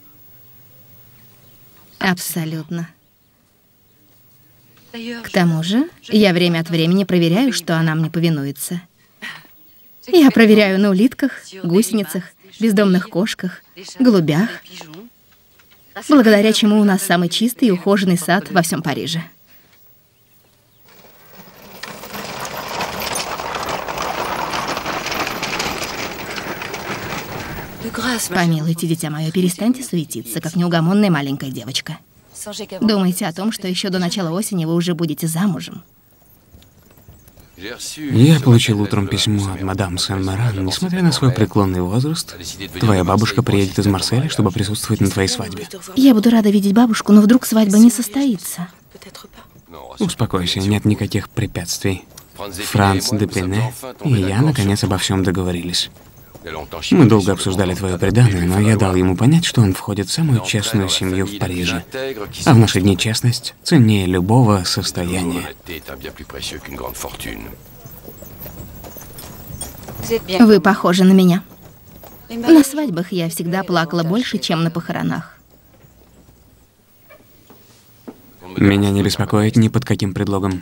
Абсолютно. К тому же, я время от времени проверяю, что она мне повинуется. Я проверяю на улитках, гусеницах, бездомных кошках, голубях, благодаря чему у нас самый чистый и ухоженный сад во всем Париже. Помилуйте, дитя мое, перестаньте суетиться, как неугомонная маленькая девочка. Думайте о том, что еще до начала осени вы уже будете замужем. Я получил утром письмо от мадам Сен-Маран. Несмотря на свой преклонный возраст, твоя бабушка приедет из Марселя, чтобы присутствовать на твоей свадьбе. Я буду рада видеть бабушку, но вдруг свадьба не состоится. Успокойся, нет никаких препятствий. Франц де Пене и я, наконец, обо всем договорились. Мы долго обсуждали твое преданное, но я дал ему понять, что он входит в самую честную семью в Париже. А в наши дни честность ценнее любого состояния. Вы похожи на меня. На свадьбах я всегда плакала больше, чем на похоронах. Меня не беспокоит ни под каким предлогом.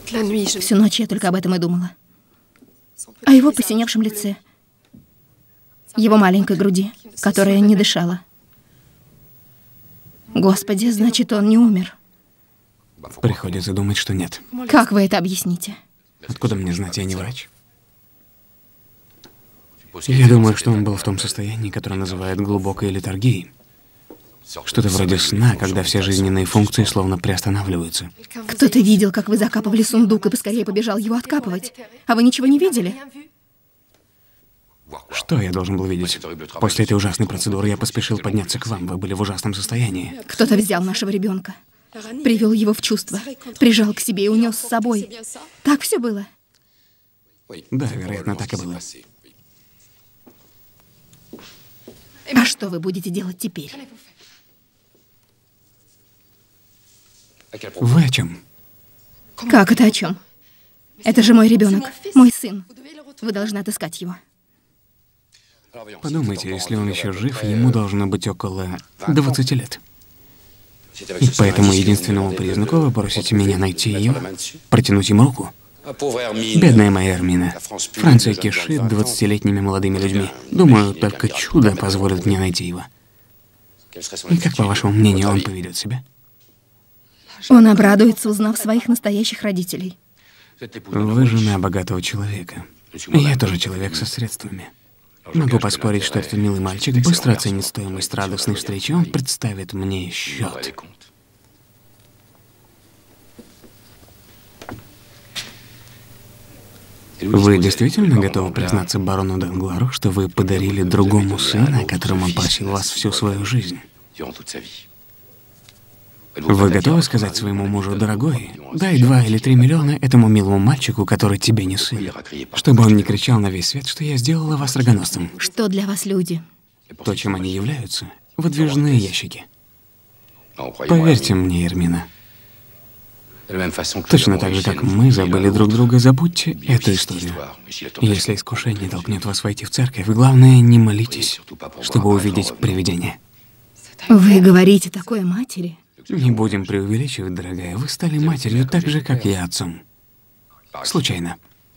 Всю ночь я только об этом и думала. О его посиневшем лице. Его маленькой груди, которая не дышала. Господи, значит, он не умер. Приходится думать, что нет. Как вы это объясните? Откуда мне знать, я не врач? Я думаю, что он был в том состоянии, которое называют глубокой летаргией. Что-то вроде сна, когда все жизненные функции словно приостанавливаются. Кто-то видел, как вы закапывали сундук и поскорее побежал его откапывать. А вы ничего не видели? Что я должен был видеть? После этой ужасной процедуры я поспешил подняться к вам. Вы были в ужасном состоянии. Кто-то взял нашего ребенка, привел его в чувство, прижал к себе и унес с собой. Так все было? Да, вероятно, так и было. А что вы будете делать теперь? Вы о чем? Как это о чем? Это же мой ребенок, мой сын. Вы должны отыскать его. Подумайте, если он еще жив, ему должно быть около 20 лет. И по этому единственному признаку вы просите меня найти ее, протянуть ему руку. Бедная моя Эрмина. Франция кишит 20-летними молодыми людьми. Думаю, только чудо позволит мне найти его. И как, по вашему мнению, он поведет себя? Он обрадуется, узнав своих настоящих родителей. Вы жена богатого человека. И я тоже человек со средствами. Могу поспорить, что этот милый мальчик быстро оценит стоимость радостной встречи, он представит мне счет. Вы действительно готовы признаться барону Данглару, что вы подарили другому сына, о котором он просил вас всю свою жизнь? Вы готовы сказать своему мужу: дорогой, дай 2 или 3 миллиона этому милому мальчику, который тебе не сын, чтобы он не кричал на весь свет, что я сделала вас рогоносцем? Что для вас люди? То, чем они являются, выдвижные ящики. Поверьте мне, Эрмина. Точно так же, как мы забыли друг друга, забудьте эту историю. Если искушение толкнет вас войти в церковь, главное, не молитесь, чтобы увидеть привидение. Вы говорите такое матери? Не будем преувеличивать, дорогая. Вы стали матерью так же, как я отцом. Случайно.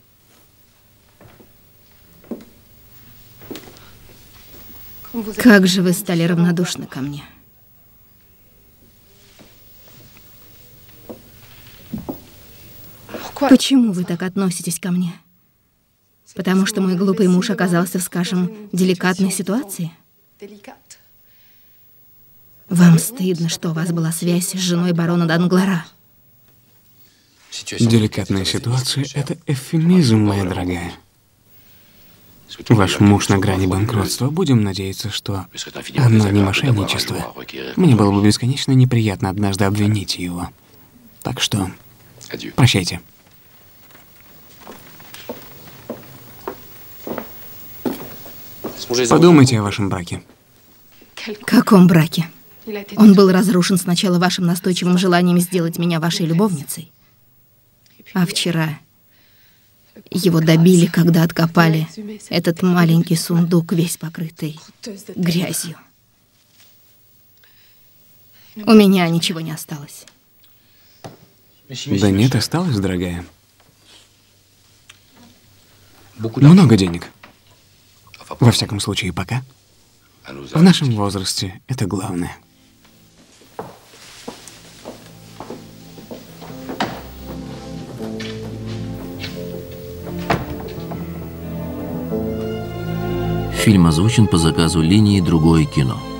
Как же вы стали равнодушны ко мне? Почему вы так относитесь ко мне? Потому что мой глупый муж оказался в, скажем, деликатной ситуации? Вам стыдно, что у вас была связь с женой барона Данглара? Деликатная ситуация — это эвфемизм, моя дорогая. Ваш муж на грани банкротства. Будем надеяться, что оно не мошенничество. Мне было бы бесконечно неприятно однажды обвинить его. Так что прощайте. Подумайте о вашем браке. Каком браке? Он был разрушен сначала вашим настойчивым желанием сделать меня вашей любовницей. А вчера его добили, когда откопали этот маленький сундук, весь покрытый грязью. У меня ничего не осталось. Да нет, осталось, дорогая. Много денег. Во всяком случае, пока. В нашем возрасте это главное. Фильм озвучен по заказу линии «Другое кино».